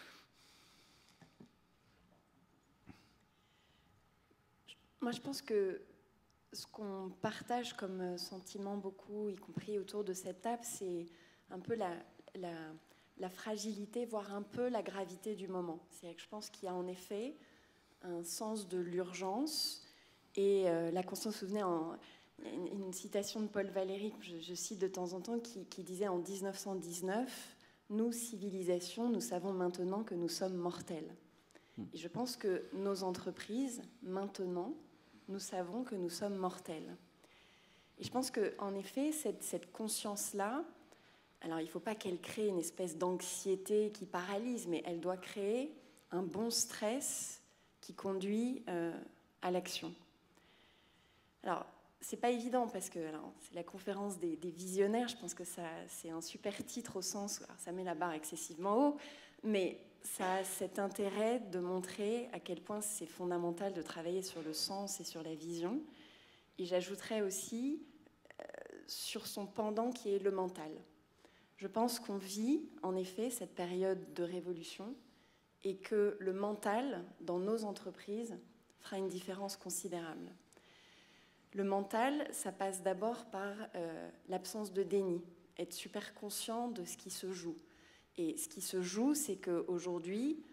Moi, je pense que ce qu'on partage comme sentiment beaucoup, y compris autour de cette table, c'est un peu la, la, la fragilité, voire un peu la gravité du moment. C'est-à-dire que je pense qu'il y a en effet un sens de l'urgence et euh, la conscience. Vous vous souvenez, en, une, une citation de Paul Valéry, que je, je cite de temps en temps, qui, qui disait en dix-neuf cent dix-neuf, « Nous, civilisation, nous savons maintenant que nous sommes mortels. » Et je pense que nos entreprises, maintenant, nous savons que nous sommes mortels. Et je pense qu'en effet, cette, cette conscience-là, alors il ne faut pas qu'elle crée une espèce d'anxiété qui paralyse, mais elle doit créer un bon stress qui conduit euh, à l'action. Alors, c'est pas évident parce que c'est la conférence des, des visionnaires. Je pense que ça, c'est un super titre au sens où alors ça met la barre excessivement haut, mais ça a cet intérêt de montrer à quel point c'est fondamental de travailler sur le sens et sur la vision. Et j'ajouterais aussi euh, sur son pendant qui est le mental. Je pense qu'on vit en effet cette période de révolution et que le mental dans nos entreprises fera une différence considérable. Le mental, ça passe d'abord par euh, l'absence de déni, être super conscient de ce qui se joue. Et ce qui se joue, c'est qu'aujourd'hui,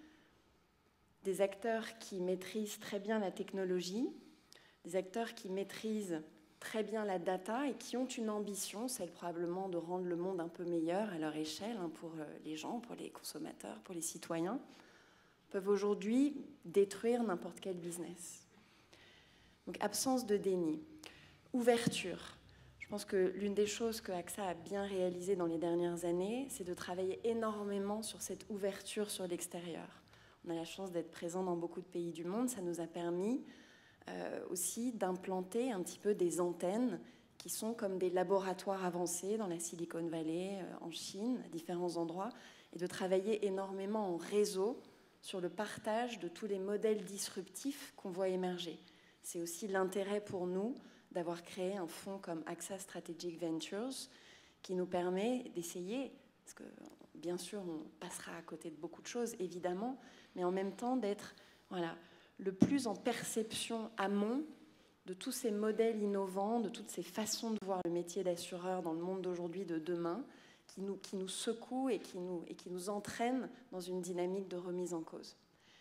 des acteurs qui maîtrisent très bien la technologie, des acteurs qui maîtrisent très bien la data et qui ont une ambition, celle probablement de rendre le monde un peu meilleur à leur échelle, hein, pour les gens, pour les consommateurs, pour les citoyens, peuvent aujourd'hui détruire n'importe quel business. Donc absence de déni. Ouverture. Je pense que l'une des choses que A X A a bien réalisées dans les dernières années, c'est de travailler énormément sur cette ouverture sur l'extérieur. On a la chance d'être présent dans beaucoup de pays du monde. Ça nous a permis euh, aussi d'implanter un petit peu des antennes qui sont comme des laboratoires avancés dans la Silicon Valley, euh, en Chine, à différents endroits, et de travailler énormément en réseau sur le partage de tous les modèles disruptifs qu'on voit émerger. C'est aussi l'intérêt pour nous d'avoir créé un fonds comme A X A Strategic Ventures qui nous permet d'essayer, parce que bien sûr on passera à côté de beaucoup de choses évidemment, mais en même temps d'être voilà, le plus en perception amont de tous ces modèles innovants, de toutes ces façons de voir le métier d'assureur dans le monde d'aujourd'hui, de demain, qui nous, qui nous secouent et qui nous, et qui nous entraînent dans une dynamique de remise en cause.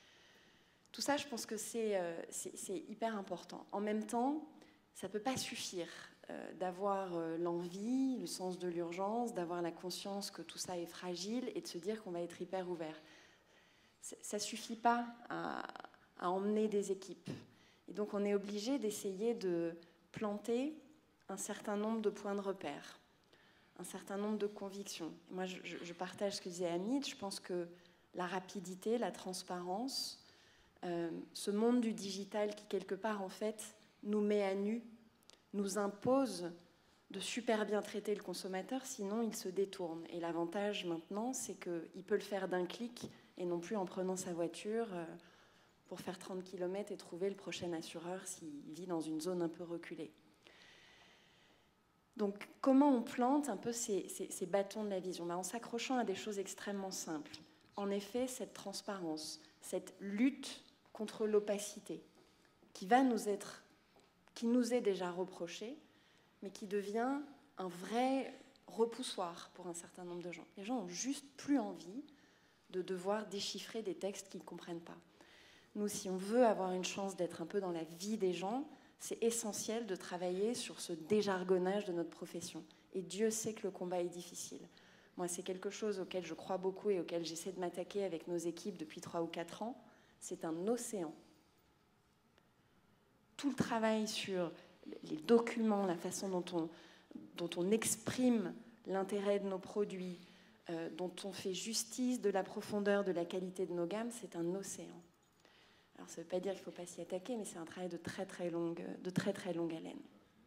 Tout ça, je pense que c'est, euh, c'est, c'est hyper important. En même temps, ça ne peut pas suffire euh, d'avoir euh, l'envie, le sens de l'urgence, d'avoir la conscience que tout ça est fragile et de se dire qu'on va être hyper ouvert. Ça ne suffit pas à, à emmener des équipes. Et donc, on est obligé d'essayer de planter un certain nombre de points de repère, un certain nombre de convictions. Et moi, je, je partage ce que disait Hamid. Je pense que la rapidité, la transparence, euh, ce monde du digital qui, quelque part, en fait, nous met à nu, nous impose de super bien traiter le consommateur, sinon il se détourne. Et l'avantage maintenant, c'est qu'il peut le faire d'un clic et non plus en prenant sa voiture euh, pour faire trente kilomètres et trouver le prochain assureur s'il vit dans une zone un peu reculée. Donc, comment on plante un peu ces, ces, ces bâtons de la vision? Ben, en s'accrochant à des choses extrêmement simples. En effet, cette transparence, cette lutte contre l'opacité, qui va nous être, qui nous est déjà reprochée, mais qui devient un vrai repoussoir pour un certain nombre de gens. Les gens n'ont juste plus envie de devoir déchiffrer des textes qu'ils ne comprennent pas. Nous, si on veut avoir une chance d'être un peu dans la vie des gens, c'est essentiel de travailler sur ce déjargonnage de notre profession. Et Dieu sait que le combat est difficile. Moi, c'est quelque chose auquel je crois beaucoup et auquel j'essaie de m'attaquer avec nos équipes depuis trois ou quatre ans. C'est un océan. Tout le travail sur les documents, la façon dont on, dont on exprime l'intérêt de nos produits, euh, dont on fait justice de la profondeur, de la qualité de nos gammes, c'est un océan. Alors, ça ne veut pas dire qu'il ne faut pas s'y attaquer, mais c'est un travail de très très longue, de très très longue haleine.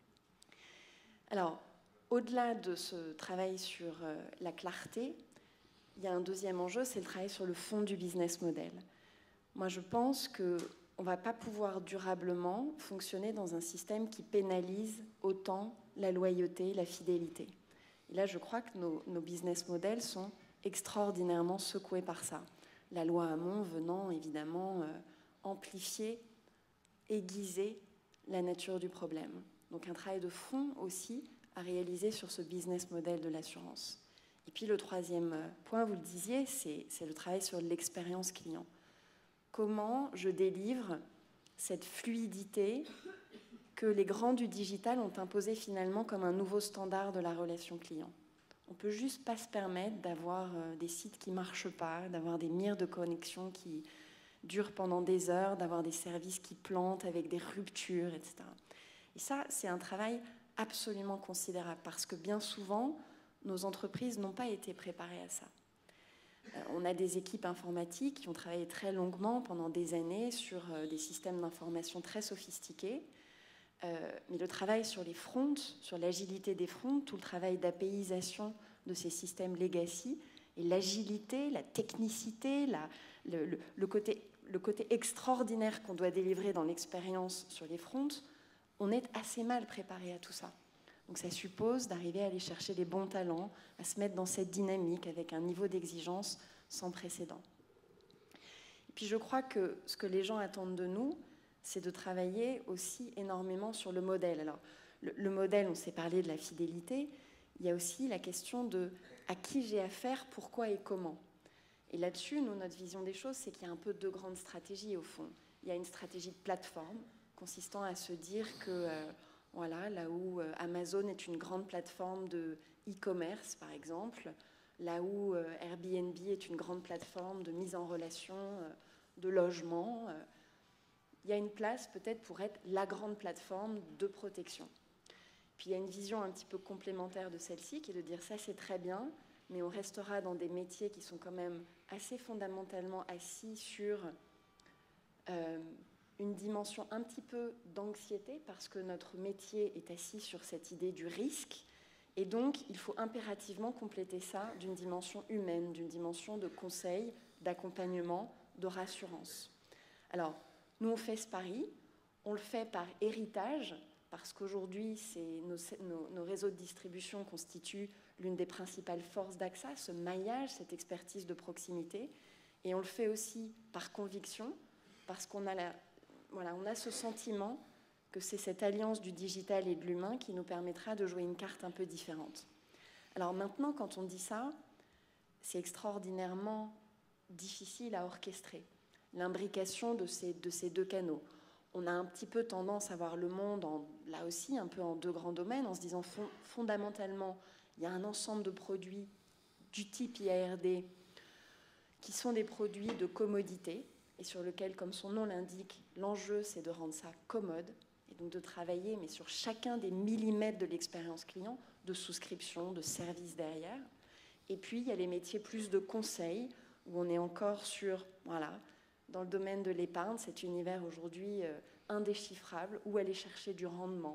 Alors, au-delà de ce travail sur euh, la clarté, il y a un deuxième enjeu, c'est le travail sur le fond du business model. Moi, je pense qu'on ne va pas pouvoir durablement fonctionner dans un système qui pénalise autant la loyauté, la fidélité. Et là, je crois que nos, nos business models sont extraordinairement secoués par ça. La loi Hamon venant évidemment euh, amplifier, aiguiser la nature du problème. Donc un travail de fond aussi à réaliser sur ce business model de l'assurance. Et puis le troisième point, vous le disiez, c'est, c'est le travail sur l'expérience client. Comment je délivre cette fluidité que les grands du digital ont imposé finalement comme un nouveau standard de la relation client. On ne peut juste pas se permettre d'avoir des sites qui ne marchent pas, d'avoir des mires de connexion qui durent pendant des heures, d'avoir des services qui plantent avec des ruptures, et cetera. Et ça, c'est un travail absolument considérable parce que bien souvent, nos entreprises n'ont pas été préparées à ça. On a des équipes informatiques qui ont travaillé très longuement pendant des années sur des systèmes d'information très sophistiqués Euh, mais le travail sur les fronts, sur l'agilité des fronts, tout le travail d'apéisation de ces systèmes legacy, et l'agilité, la technicité, la, le, le, le, côté, le côté extraordinaire qu'on doit délivrer dans l'expérience sur les fronts, on est assez mal préparé à tout ça. Donc ça suppose d'arriver à aller chercher les bons talents, à se mettre dans cette dynamique avec un niveau d'exigence sans précédent. Et puis je crois que ce que les gens attendent de nous, c'est de travailler aussi énormément sur le modèle. Alors, le, le modèle, on s'est parlé de la fidélité, il y a aussi la question de à qui j'ai affaire, pourquoi et comment. Et là-dessus, nous, notre vision des choses, c'est qu'il y a un peu deux grandes stratégies au fond. Il y a une stratégie de plateforme, consistant à se dire que, euh, voilà, là où euh, Amazon est une grande plateforme de e-commerce, par exemple, là où euh, Airbnb est une grande plateforme de mise en relation, euh, de logement, euh, il y a une place peut-être pour être la grande plateforme de protection. Puis il y a une vision un petit peu complémentaire de celle-ci qui est de dire ça c'est très bien, mais on restera dans des métiers qui sont quand même assez fondamentalement assis sur euh, une dimension un petit peu d'anxiété parce que notre métier est assis sur cette idée du risque et donc il faut impérativement compléter ça d'une dimension humaine, d'une dimension de conseil, d'accompagnement, de rassurance. Alors, nous, on fait ce pari, on le fait par héritage, parce qu'aujourd'hui, nos, nos, nos réseaux de distribution constituent l'une des principales forces d'A X A, ce maillage, cette expertise de proximité. Et on le fait aussi par conviction, parce qu'on a, la, voilà, on a ce sentiment que c'est cette alliance du digital et de l'humain qui nous permettra de jouer une carte un peu différente. Alors maintenant, quand on dit ça, c'est extraordinairement difficile à orchestrer. L'imbrication de ces, de ces deux canaux. On a un petit peu tendance à voir le monde, en, là aussi, un peu en deux grands domaines, en se disant fond, fondamentalement, il y a un ensemble de produits du type I A R D qui sont des produits de commodité et sur lesquels, comme son nom l'indique, l'enjeu, c'est de rendre ça commode et donc de travailler, mais sur chacun des millimètres de l'expérience client, de souscription, de service derrière. Et puis, il y a les métiers plus de conseil, où on est encore sur, voilà, dans le domaine de l'épargne, cet univers aujourd'hui euh, indéchiffrable, où aller chercher du rendement.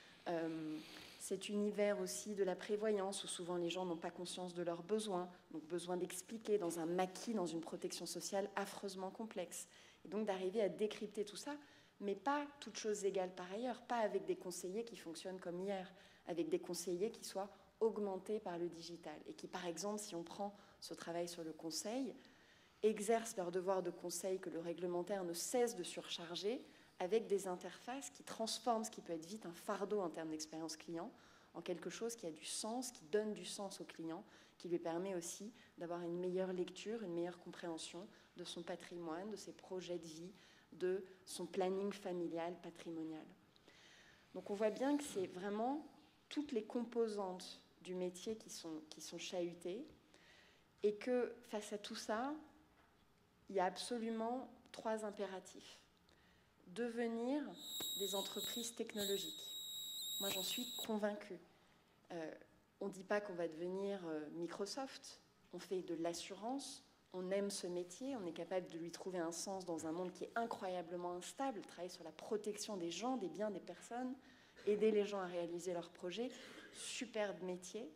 Euh, cet univers aussi de la prévoyance, où souvent les gens n'ont pas conscience de leurs besoins, donc besoin d'expliquer dans un maquis, dans une protection sociale affreusement complexe. Et donc d'arriver à décrypter tout ça, mais pas toutes choses égales par ailleurs, pas avec des conseillers qui fonctionnent comme hier, avec des conseillers qui soient augmentés par le digital. Et qui, par exemple, si on prend ce travail sur le conseil, exercent leur devoir de conseil que le réglementaire ne cesse de surcharger avec des interfaces qui transforment ce qui peut être vite un fardeau en termes d'expérience client en quelque chose qui a du sens, qui donne du sens au client, qui lui permet aussi d'avoir une meilleure lecture, une meilleure compréhension de son patrimoine, de ses projets de vie, de son planning familial, patrimonial. Donc on voit bien que c'est vraiment toutes les composantes du métier qui sont, qui sont chahutées et que face à tout ça, il y a absolument trois impératifs. Devenir des entreprises technologiques. Moi, j'en suis convaincue. Euh, on ne dit pas qu'on va devenir euh, Microsoft. On fait de l'assurance. On aime ce métier. On est capable de lui trouver un sens dans un monde qui est incroyablement instable. Travailler sur la protection des gens, des biens, des personnes. Aider les gens à réaliser leurs projets. Superbe métier.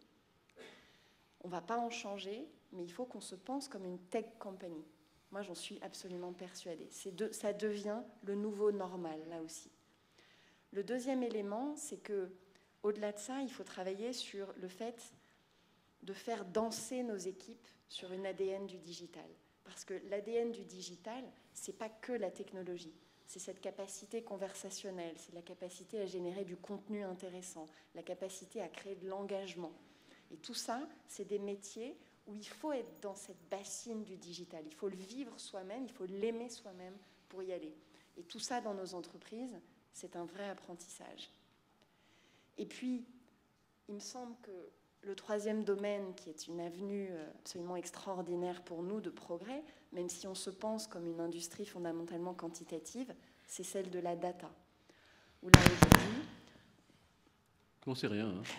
On ne va pas en changer, mais il faut qu'on se pense comme une tech company. Moi, j'en suis absolument persuadée. C'est de, ça devient le nouveau normal, là aussi. Le deuxième élément, c'est que, au-delà de ça, il faut travailler sur le fait de faire danser nos équipes sur une A D N du digital. Parce que l'A D N du digital, c'est pas que la technologie. C'est cette capacité conversationnelle, c'est la capacité à générer du contenu intéressant, la capacité à créer de l'engagement. Et tout ça, c'est des métiers où il faut être dans cette bassine du digital. Il faut le vivre soi-même, il faut l'aimer soi-même pour y aller. Et tout ça, dans nos entreprises, c'est un vrai apprentissage. Et puis, il me semble que le troisième domaine, qui est une avenue absolument extraordinaire pour nous de progrès, même si on se pense comme une industrie fondamentalement quantitative, c'est celle de la data. Où là, aujourd'hui... On ne sait rien, hein.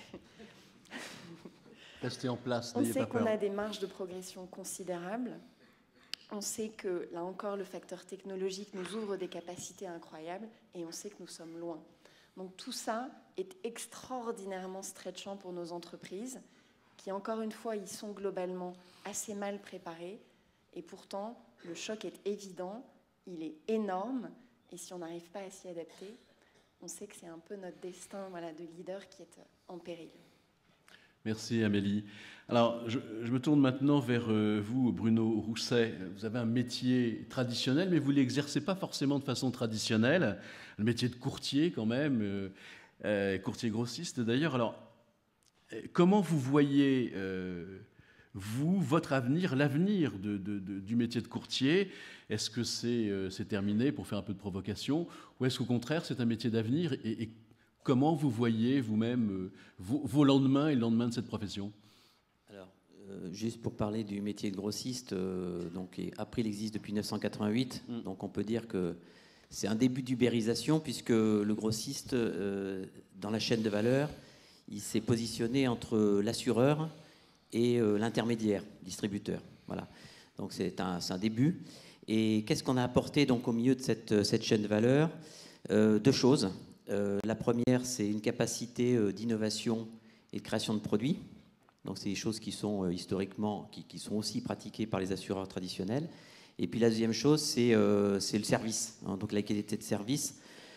Restez en place, on sait qu'on a des marges de progression considérables. On sait que, là encore, le facteur technologique nous ouvre des capacités incroyables et on sait que nous sommes loin. Donc tout ça est extraordinairement stretchant pour nos entreprises, qui encore une fois, y sont globalement assez mal préparées. Et pourtant, le choc est évident, il est énorme. Et si on n'arrive pas à s'y adapter, on sait que c'est un peu notre destin, voilà, de leader qui est en péril. Merci Amélie. Alors, je, je me tourne maintenant vers euh, vous, Bruno Rousset. Vous avez un métier traditionnel, mais vous ne l'exercez pas forcément de façon traditionnelle. Le métier de courtier, quand même, euh, euh, courtier grossiste d'ailleurs. Alors, comment vous voyez, euh, vous, votre avenir, l'avenir de, de, de, du métier de courtier? Est-ce que c'est euh, c'est terminé, pour faire un peu de provocation, ou est-ce qu'au contraire, c'est un métier d'avenir? et, et comment vous voyez vous-même euh, vos, vos lendemains et le lendemain de cette profession? Alors, euh, juste pour parler du métier de grossiste, euh, donc, April existe depuis mille neuf cent quatre-vingt-huit, mm. donc on peut dire que c'est un début d'ubérisation, puisque le grossiste, euh, dans la chaîne de valeur, il s'est positionné entre l'assureur et euh, l'intermédiaire, distributeur. Voilà. Donc c'est un, c'est un début. Et qu'est-ce qu'on a apporté donc au milieu de cette, cette chaîne de valeur? euh, Deux choses. Euh, la première, c'est une capacité euh, d'innovation et de création de produits. Donc c'est des choses qui sont euh, historiquement, qui, qui sont aussi pratiquées par les assureurs traditionnels. Et puis la deuxième chose, c'est euh, c'est le service, hein, donc la qualité de service.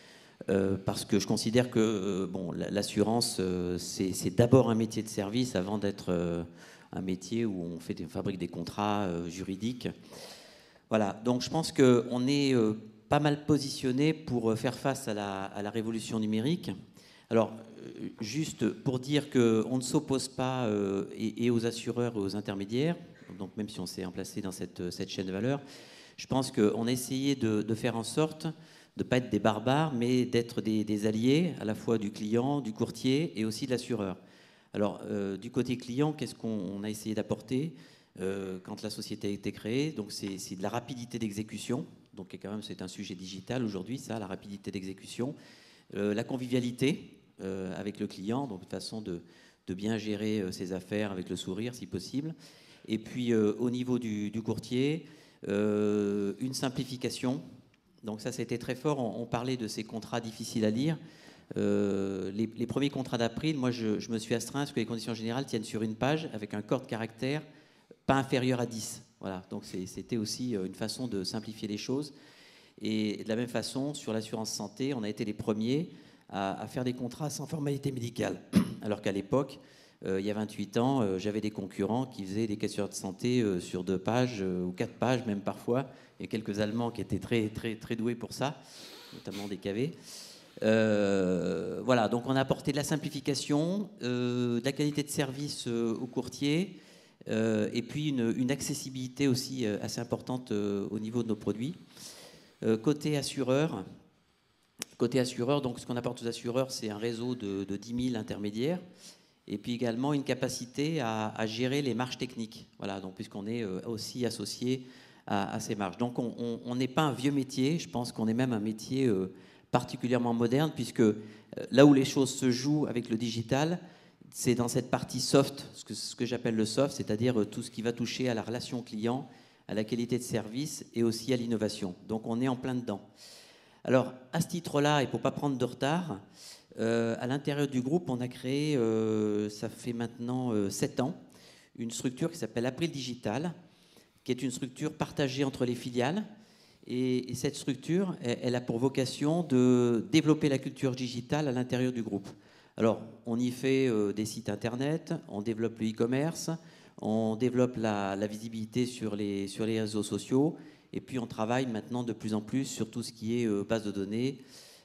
Euh, parce que je considère que euh, bon, l'assurance, euh, c'est, c'est d'abord un métier de service avant d'être euh, un métier où on, fait, on fabrique des contrats euh, juridiques. Voilà, donc je pense qu'on est euh, pas mal positionné pour euh, faire face à la, à la révolution numérique. Alors, euh, juste pour dire qu'on ne s'oppose pas euh, et, et aux assureurs et aux intermédiaires, donc même si on s'est emplacé dans cette, cette chaîne de valeur, je pense qu'on a essayé de, de faire en sorte de ne pas être des barbares, mais d'être des, des alliés à la fois du client, du courtier et aussi de l'assureur. Alors, euh, du côté client, qu'est-ce qu'on a essayé d'apporter euh, quand la société a été créée? Donc, c'est, c'est de la rapidité d'exécution. Donc, quand même, c'est un sujet digital aujourd'hui, ça, la rapidité d'exécution. Euh, la convivialité euh, avec le client, donc de façon de, de bien gérer euh, ses affaires avec le sourire, si possible. Et puis, euh, au niveau du, du courtier, euh, une simplification. Donc ça, c'était très fort. On, on parlait de ces contrats difficiles à lire. Euh, les, les premiers contrats d'April, moi, je, je me suis astreint à ce que les conditions générales tiennent sur une page avec un corps de caractères pas inférieur à dix. Voilà. Donc c'est, c'était aussi une façon de simplifier les choses. Et de la même façon, sur l'assurance santé, on a été les premiers à, à faire des contrats sans formalité médicale. Alors qu'à l'époque, euh, il y a vingt-huit ans, euh, j'avais des concurrents qui faisaient des questions de santé euh, sur deux pages euh, ou quatre pages, même parfois. Il y a quelques Allemands qui étaient très, très, très doués pour ça, notamment des K V. Euh, voilà, donc on a apporté de la simplification, euh, de la qualité de service euh, aux courtiers, euh, et puis une, une accessibilité aussi euh, assez importante euh, au niveau de nos produits. Euh, côté assureur, côté assureur, donc ce qu'on apporte aux assureurs, c'est un réseau de, de dix mille intermédiaires, et puis également une capacité à, à gérer les marges techniques. Voilà, donc puisqu'on est euh, aussi associé à, à ces marges. Donc on n'est pas un vieux métier, je pense qu'on est même un métier euh, particulièrement moderne, puisque euh, là où les choses se jouent avec le digital, c'est dans cette partie soft, ce que, ce que j'appelle le soft, c'est-à-dire euh, tout ce qui va toucher à la relation client, à la qualité de service et aussi à l'innovation. Donc on est en plein dedans. Alors à ce titre-là, et pour ne pas prendre de retard, euh, à l'intérieur du groupe, on a créé, euh, ça fait maintenant euh, sept ans, une structure qui s'appelle April Digital, qui est une structure partagée entre les filiales. Et, et cette structure, elle, elle a pour vocation de développer la culture digitale à l'intérieur du groupe. Alors, on y fait euh, des sites internet, on développe le e-commerce, on développe la, la visibilité sur les, sur les réseaux sociaux, et puis on travaille maintenant de plus en plus sur tout ce qui est euh, base de données,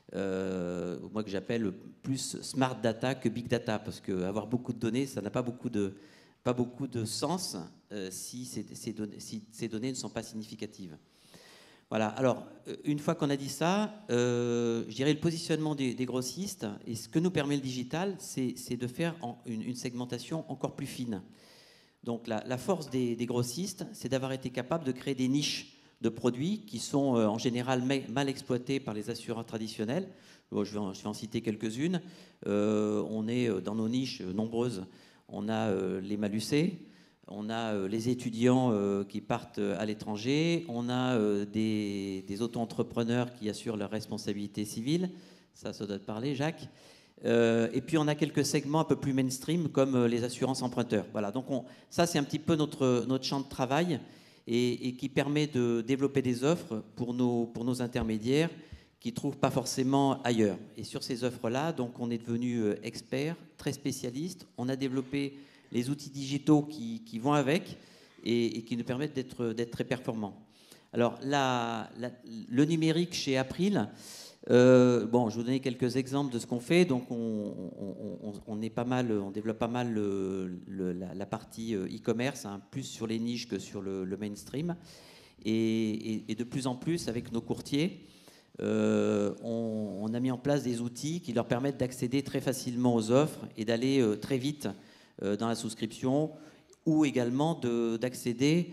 euh, moi que j'appelle plus smart data que big data, parce qu'avoir beaucoup de données, ça n'a pas beaucoup de... pas beaucoup de sens euh, si, ces, ces données, si ces données ne sont pas significatives. Voilà, alors, une fois qu'on a dit ça, euh, je dirais le positionnement des, des grossistes, et ce que nous permet le digital, c'est, c'est de faire en, une, une segmentation encore plus fine. Donc la, la force des, des grossistes, c'est d'avoir été capable de créer des niches de produits qui sont euh, en général mal exploités par les assureurs traditionnels. Bon, je, vais en, je vais en citer quelques-unes. Euh, on est dans nos niches nombreuses. On a euh, les malucés, on a euh, les étudiants euh, qui partent à l'étranger, on a euh, des, des auto-entrepreneurs qui assurent leur responsabilité civile, Ça, ça doit te parler, Jacques. Euh, et puis on a quelques segments un peu plus mainstream comme euh, les assurances emprunteurs. Voilà, donc on, ça c'est un petit peu notre, notre champ de travail et, et qui permet de développer des offres pour nos, pour nos intermédiaires qui ne trouvent pas forcément ailleurs. Et sur ces offres-là, donc on est devenu euh, expert, très spécialiste. On a développé les outils digitaux qui, qui vont avec et, et qui nous permettent d'être, d'être très performants. Alors la, la, le numérique chez April, Euh, bon, je vais vous donner quelques exemples de ce qu'on fait. Donc, on, on, on, on est pas mal, on développe pas mal le, le, la, la partie e-commerce, hein, plus sur les niches que sur le, le mainstream. Et, et, et de plus en plus, avec nos courtiers, euh, on, on a mis en place des outils qui leur permettent d'accéder très facilement aux offres et d'aller euh, très vite euh, dans la souscription, ou également de, d'accéder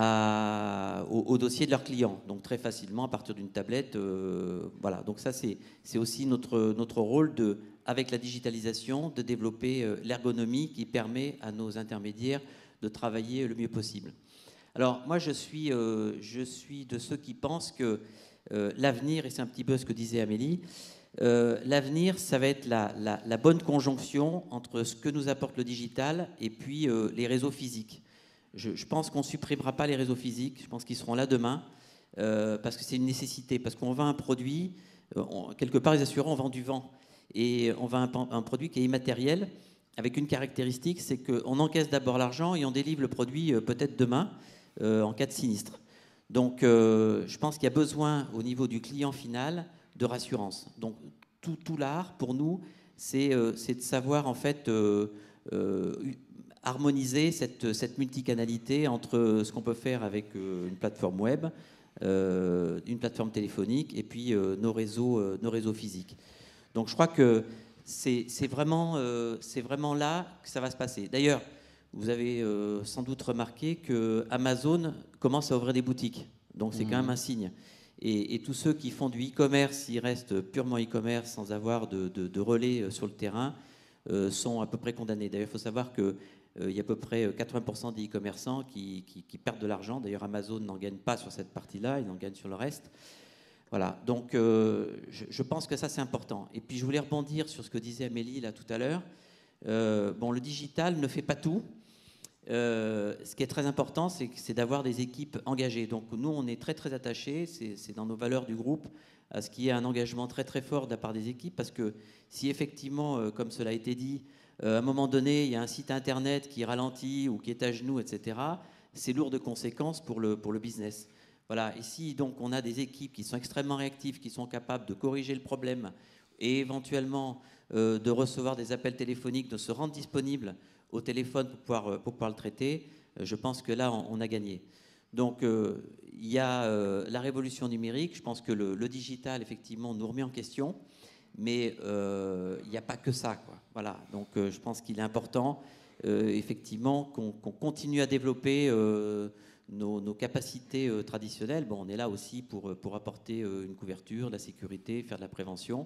À, au, au dossier de leurs clients, donc très facilement à partir d'une tablette. Euh, voilà, donc ça c'est, c'est aussi notre, notre rôle de, avec la digitalisation, de développer euh, l'ergonomie qui permet à nos intermédiaires de travailler le mieux possible. Alors moi je suis, euh, je suis de ceux qui pensent que euh, l'avenir, et c'est un petit peu ce que disait Amélie, euh, l'avenir ça va être la, la, la bonne conjonction entre ce que nous apporte le digital et puis euh, les réseaux physiques. Je, je pense qu'on ne supprimera pas les réseaux physiques, je pense qu'ils seront là demain, euh, parce que c'est une nécessité, parce qu'on vend un produit, euh, on, quelque part les assureurs, on vend du vent, et on vend un, un produit qui est immatériel, avec une caractéristique, c'est qu'on encaisse d'abord l'argent et on délivre le produit euh, peut-être demain, euh, en cas de sinistre. Donc euh, je pense qu'il y a besoin au niveau du client final de rassurance. Donc tout, tout l'art, pour nous, c'est, euh, c'est de savoir en fait... Euh, euh, harmoniser cette, cette multicanalité entre ce qu'on peut faire avec euh, une plateforme web, euh, une plateforme téléphonique et puis euh, nos, réseaux, euh, nos réseaux physiques. Donc je crois que c'est, c'est, vraiment, euh, c'est vraiment là que ça va se passer. D'ailleurs, vous avez euh, sans doute remarqué que Amazon commence à ouvrir des boutiques. Donc c'est mmh. quand même un signe. Et, et tous ceux qui font du e-commerce, ils restent purement e-commerce sans avoir de, de, de relais sur le terrain, euh, sont à peu près condamnés. D'ailleurs, il faut savoir que Euh, il y a à peu près quatre-vingts pour cent des e-commerçants qui, qui, qui perdent de l'argent. D'ailleurs, Amazon n'en gagne pas sur cette partie-là, il en gagne sur le reste. Voilà, donc euh, je, je pense que ça, c'est important. Et puis, je voulais rebondir sur ce que disait Amélie là tout à l'heure. Euh, bon, le digital ne fait pas tout. Euh, ce qui est très important, c'est, c'est d'avoir des équipes engagées. Donc, nous, on est très, très attachés, c'est, c'est dans nos valeurs du groupe, à ce qu'il y ait un engagement très, très fort de la part des équipes. Parce que si effectivement, euh, comme cela a été dit, à un moment donné, il y a un site internet qui ralentit ou qui est à genoux, et cetera, c'est lourd de conséquences pour le, pour le business. Voilà. Et si donc on a des équipes qui sont extrêmement réactives, qui sont capables de corriger le problème et éventuellement euh, de recevoir des appels téléphoniques, de se rendre disponible au téléphone pour pouvoir, pour pouvoir le traiter, euh, je pense que là, on, on a gagné. Donc, euh, il y a euh, la révolution numérique. Je pense que le, le digital, effectivement, nous remet en question. Mais il euh, n'y a pas que ça, quoi. Voilà. Donc euh, je pense qu'il est important, euh, effectivement, qu'on, qu'on continue à développer euh, nos, nos capacités euh, traditionnelles. Bon, on est là aussi pour, pour apporter euh, une couverture, de la sécurité, faire de la prévention.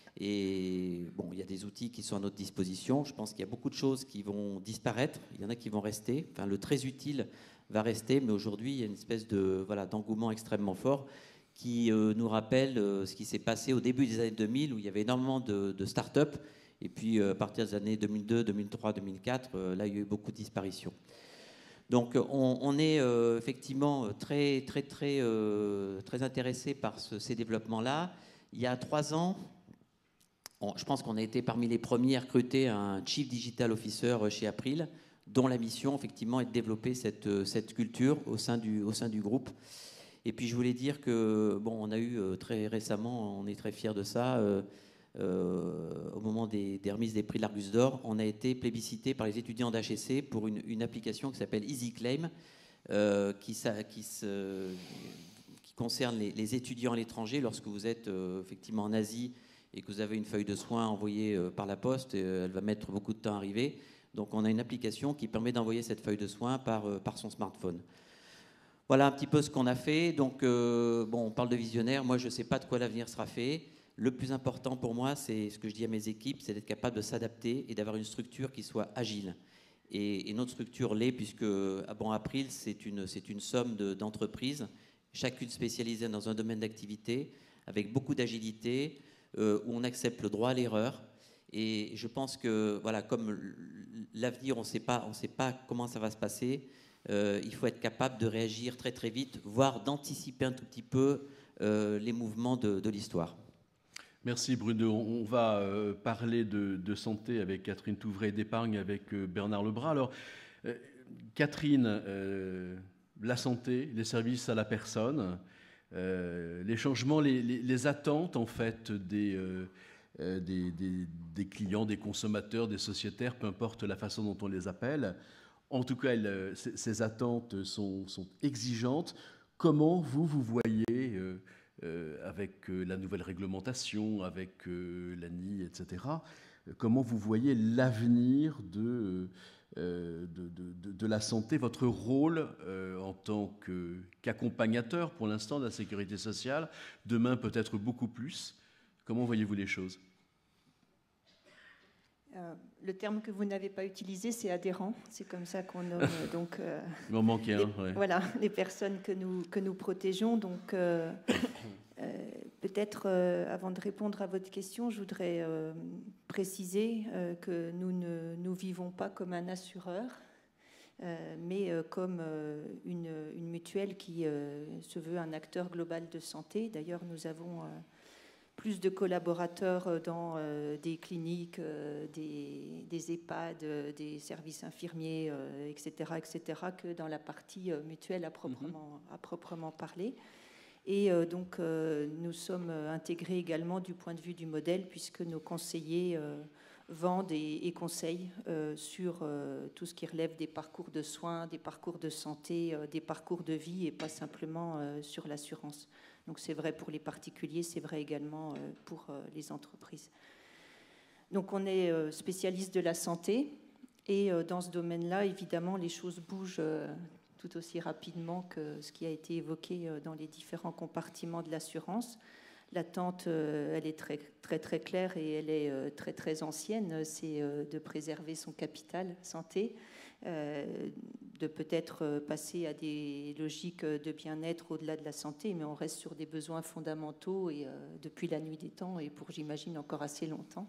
Et bon, il y a des outils qui sont à notre disposition. Je pense qu'il y a beaucoup de choses qui vont disparaître. Il y en a qui vont rester. Enfin, le très utile va rester, mais aujourd'hui, il y a une espèce de, voilà, d'engouement extrêmement fort qui euh, nous rappelle euh, ce qui s'est passé au début des années deux mille, où il y avait énormément de, de start-up. Et puis, euh, à partir des années deux mille deux, deux mille trois, deux mille quatre, euh, là, il y a eu beaucoup de disparitions. Donc, on, on est euh, effectivement très, très, très, euh, très intéressé par ce, ces développements-là. Il y a trois ans, on, je pense qu'on a été parmi les premiers à recruter un Chief Digital Officer chez April, dont la mission, effectivement, est de développer cette, cette culture au sein du, au sein du groupe. Et puis je voulais dire que, bon, on a eu euh, très récemment, on est très fiers de ça, euh, euh, au moment des, des remises des prix de l'Argus d'Or, on a été plébiscité par les étudiants d'H E C pour une, une application qui s'appelle EasyClaim, euh, qui, ça, qui, se, qui concerne les, les étudiants à l'étranger. Lorsque vous êtes euh, effectivement en Asie et que vous avez une feuille de soins envoyée euh, par la poste, euh, elle va mettre beaucoup de temps à arriver. Donc on a une application qui permet d'envoyer cette feuille de soins par, euh, par son smartphone. Voilà un petit peu ce qu'on a fait. Donc, euh, bon, on parle de visionnaire. Moi, je ne sais pas de quoi l'avenir sera fait. Le plus important pour moi, c'est ce que je dis à mes équipes, c'est d'être capable de s'adapter et d'avoir une structure qui soit agile. Et, et notre structure l'est, puisque à Bon April, c'est une, c'est une somme de, d'entreprises, chacune spécialisée dans un domaine d'activité, avec beaucoup d'agilité, euh, où on accepte le droit à l'erreur. Et je pense que, voilà, comme l'avenir, on ne sait pas, on sait pas comment ça va se passer, euh, il faut être capable de réagir très très vite, voire d'anticiper un tout petit peu euh, les mouvements de, de l'histoire. Merci Bruno. On va euh, parler de, de santé avec Catherine Touvray, d'épargne avec euh, Bernard Lebras. Alors, euh, Catherine, euh, la santé, les services à la personne, euh, les changements, les, les, les attentes en fait des, euh, des, des, des clients, des consommateurs, des sociétaires, peu importe la façon dont on les appelle. En tout cas, elles, ces, ces attentes sont, sont exigeantes. Comment vous, vous voyez euh, Euh, avec euh, la nouvelle réglementation, avec euh, l'A N I, et cetera. Euh, comment vous voyez l'avenir de, euh, de, de, de la santé, votre rôle euh, en tant que, qu'accompagnateur pour l'instant de la sécurité sociale, demain peut-être beaucoup plus. Comment voyez-vous les choses ? Euh, le terme que vous n'avez pas utilisé, c'est adhérent. C'est comme ça qu'on nomme donc. Euh, Il m'en manquait les, un. Ouais. Voilà, les personnes que nous que nous protégeons. Donc, euh, euh, peut-être euh, avant de répondre à votre question, je voudrais euh, préciser euh, que nous ne nous vivons pas comme un assureur, euh, mais euh, comme euh, une, une mutuelle qui euh, se veut un acteur global de santé. D'ailleurs, nous avons euh, plus de collaborateurs dans euh, des cliniques, euh, des, des EHPAD, euh, des services infirmiers, euh, et cetera, et cetera, que dans la partie euh, mutuelle à proprement, mm-hmm. à proprement parler. Et euh, donc, euh, nous sommes intégrés également du point de vue du modèle, puisque nos conseillers euh, vendent et, et conseillent euh, sur euh, tout ce qui relève des parcours de soins, des parcours de santé, euh, des parcours de vie, et pas simplement euh, sur l'assurance. Donc c'est vrai pour les particuliers, c'est vrai également pour les entreprises. Donc on est spécialiste de la santé et dans ce domaine-là, évidemment, les choses bougent tout aussi rapidement que ce qui a été évoqué dans les différents compartiments de l'assurance. L'attente, elle est très, très, très claire et elle est très, très ancienne, c'est de préserver son capital santé, de peut-être passer à des logiques de bien-être au-delà de la santé, mais on reste sur des besoins fondamentaux et depuis la nuit des temps et pour, j'imagine, encore assez longtemps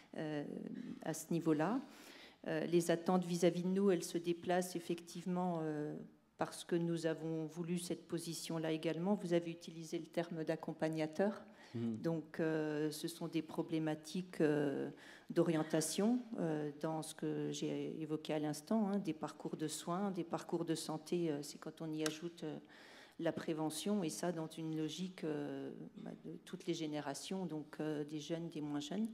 à ce niveau-là. Les attentes vis-à-vis de nous, elles se déplacent effectivement parce que nous avons voulu cette position-là également. Vous avez utilisé le terme d'accompagnateur. Mmh. Donc, euh, ce sont des problématiques euh, d'orientation euh, dans ce que j'ai évoqué à l'instant, hein, des parcours de soins, des parcours de santé. Euh, c'est quand on y ajoute euh, la prévention, et ça dans une logique euh, bah, de toutes les générations, donc euh, des jeunes, des moins jeunes.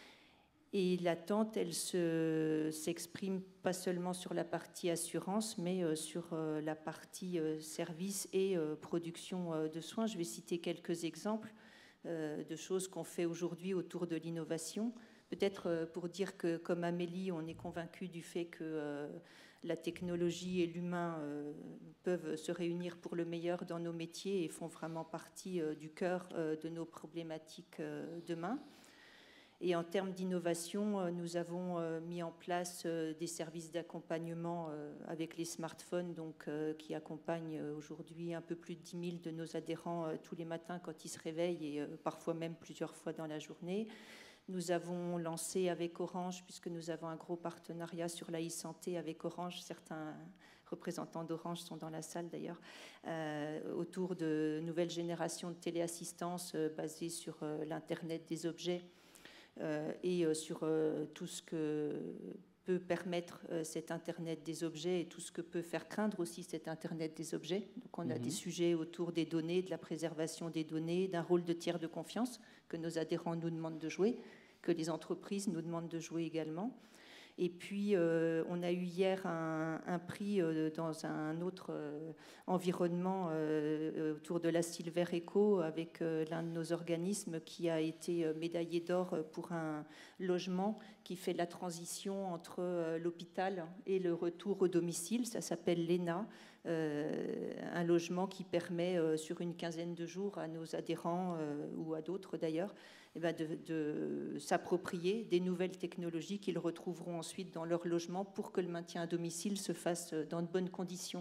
Et l'attente, elle se, s'exprime pas seulement sur la partie assurance, mais euh, sur euh, la partie euh, service et euh, production euh, de soins. Je vais citer quelques exemples euh, de choses qu'on fait aujourd'hui autour de l'innovation. Peut-être euh, pour dire que, comme Amélie, on est convaincu du fait que euh, la technologie et l'humain euh, peuvent se réunir pour le meilleur dans nos métiers et font vraiment partie euh, du cœur euh, de nos problématiques euh, demain. Et en termes d'innovation, nous avons mis en place des services d'accompagnement avec les smartphones, donc, qui accompagnent aujourd'hui un peu plus de dix mille de nos adhérents tous les matins quand ils se réveillent et parfois même plusieurs fois dans la journée. Nous avons lancé avec Orange, puisque nous avons un gros partenariat sur la e-santé avec Orange, certains représentants d'Orange sont dans la salle d'ailleurs, euh, autour de nouvelles générations de téléassistance euh, basées sur euh, l'Internet des objets. Euh, et euh, sur euh, tout ce que peut permettre euh, cet Internet des objets et tout ce que peut faire craindre aussi cet Internet des objets. Donc on a mm-hmm. des sujets autour des données, de la préservation des données, d'un rôle de tiers de confiance que nos adhérents nous demandent de jouer, que les entreprises nous demandent de jouer également. Et puis, euh, on a eu hier un, un prix euh, dans un autre euh, environnement euh, autour de la Silver Eco avec euh, l'un de nos organismes qui a été euh, médaillé d'or pour un logement qui fait la transition entre euh, l'hôpital et le retour au domicile. Ça s'appelle l'E N A, euh, un logement qui permet euh, sur une quinzaine de jours à nos adhérents euh, ou à d'autres d'ailleurs, eh ben de, de s'approprier des nouvelles technologies qu'ils retrouveront ensuite dans leur logement pour que le maintien à domicile se fasse dans de bonnes conditions.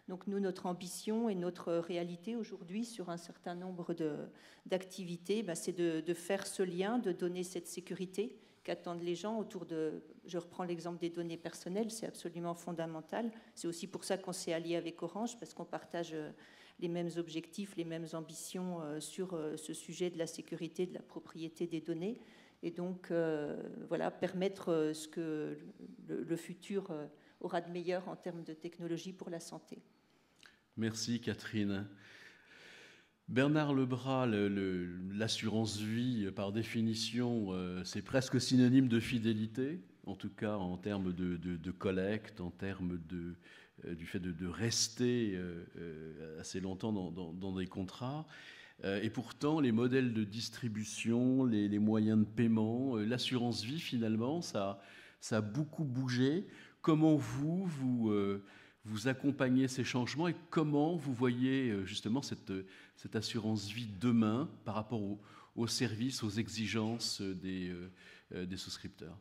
Donc nous, notre ambition et notre réalité aujourd'hui sur un certain nombre d'activités, ben, c'est de, de faire ce lien, de donner cette sécurité qu'attendent les gens autour de... Je reprends l'exemple des données personnelles, c'est absolument fondamental. C'est aussi pour ça qu'on s'est allié avec Orange, parce qu'on partage les mêmes objectifs, les mêmes ambitions sur ce sujet de la sécurité, de la propriété des données. Et donc, euh, voilà, permettre ce que le, le futur aura de meilleur en termes de technologie pour la santé. Merci Catherine. Bernard Lebras, l'assurance vie, par définition, euh, c'est presque synonyme de fidélité, en tout cas en termes de, de, de collecte, en termes de, euh, du fait de, de rester euh, assez longtemps dans, dans, dans des contrats. Euh, et pourtant, les modèles de distribution, les, les moyens de paiement, euh, l'assurance vie, finalement, ça, ça a beaucoup bougé. Comment vous, vous... Euh, vous accompagnez ces changements et comment vous voyez justement cette, cette assurance vie demain par rapport aux, aux services, aux exigences des, euh, des souscripteurs?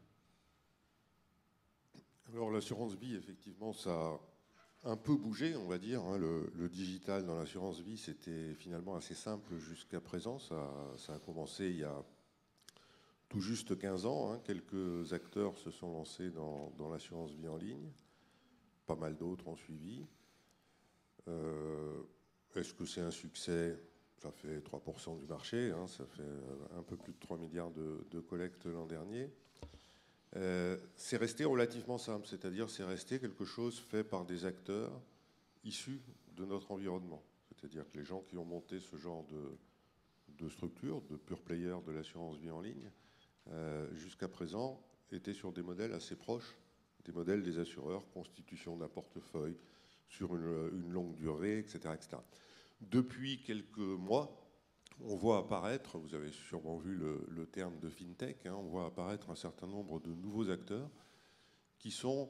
Alors l'assurance vie, effectivement, ça a un peu bougé, on va dire. Hein. Le, le digital dans l'assurance vie, c'était finalement assez simple jusqu'à présent. Ça, ça a commencé il y a tout juste quinze ans. Hein. Quelques acteurs se sont lancés dans, dans l'assurance vie en ligne. Pas mal d'autres ont suivi. Euh, Est-ce que c'est un succès? Ça fait trois pour cent du marché, hein, ça fait un peu plus de trois milliards de, de collectes l'an dernier. Euh, c'est resté relativement simple, c'est-à-dire c'est resté quelque chose fait par des acteurs issus de notre environnement. C'est-à-dire que les gens qui ont monté ce genre de, de structure, de pure player de l'assurance vie en ligne, euh, jusqu'à présent étaient sur des modèles assez proches des modèles des assureurs, constitution d'un portefeuille sur une, une longue durée, et cetera, et cetera. Depuis quelques mois, on voit apparaître, vous avez sûrement vu le, le terme de fintech, hein, on voit apparaître un certain nombre de nouveaux acteurs qui sont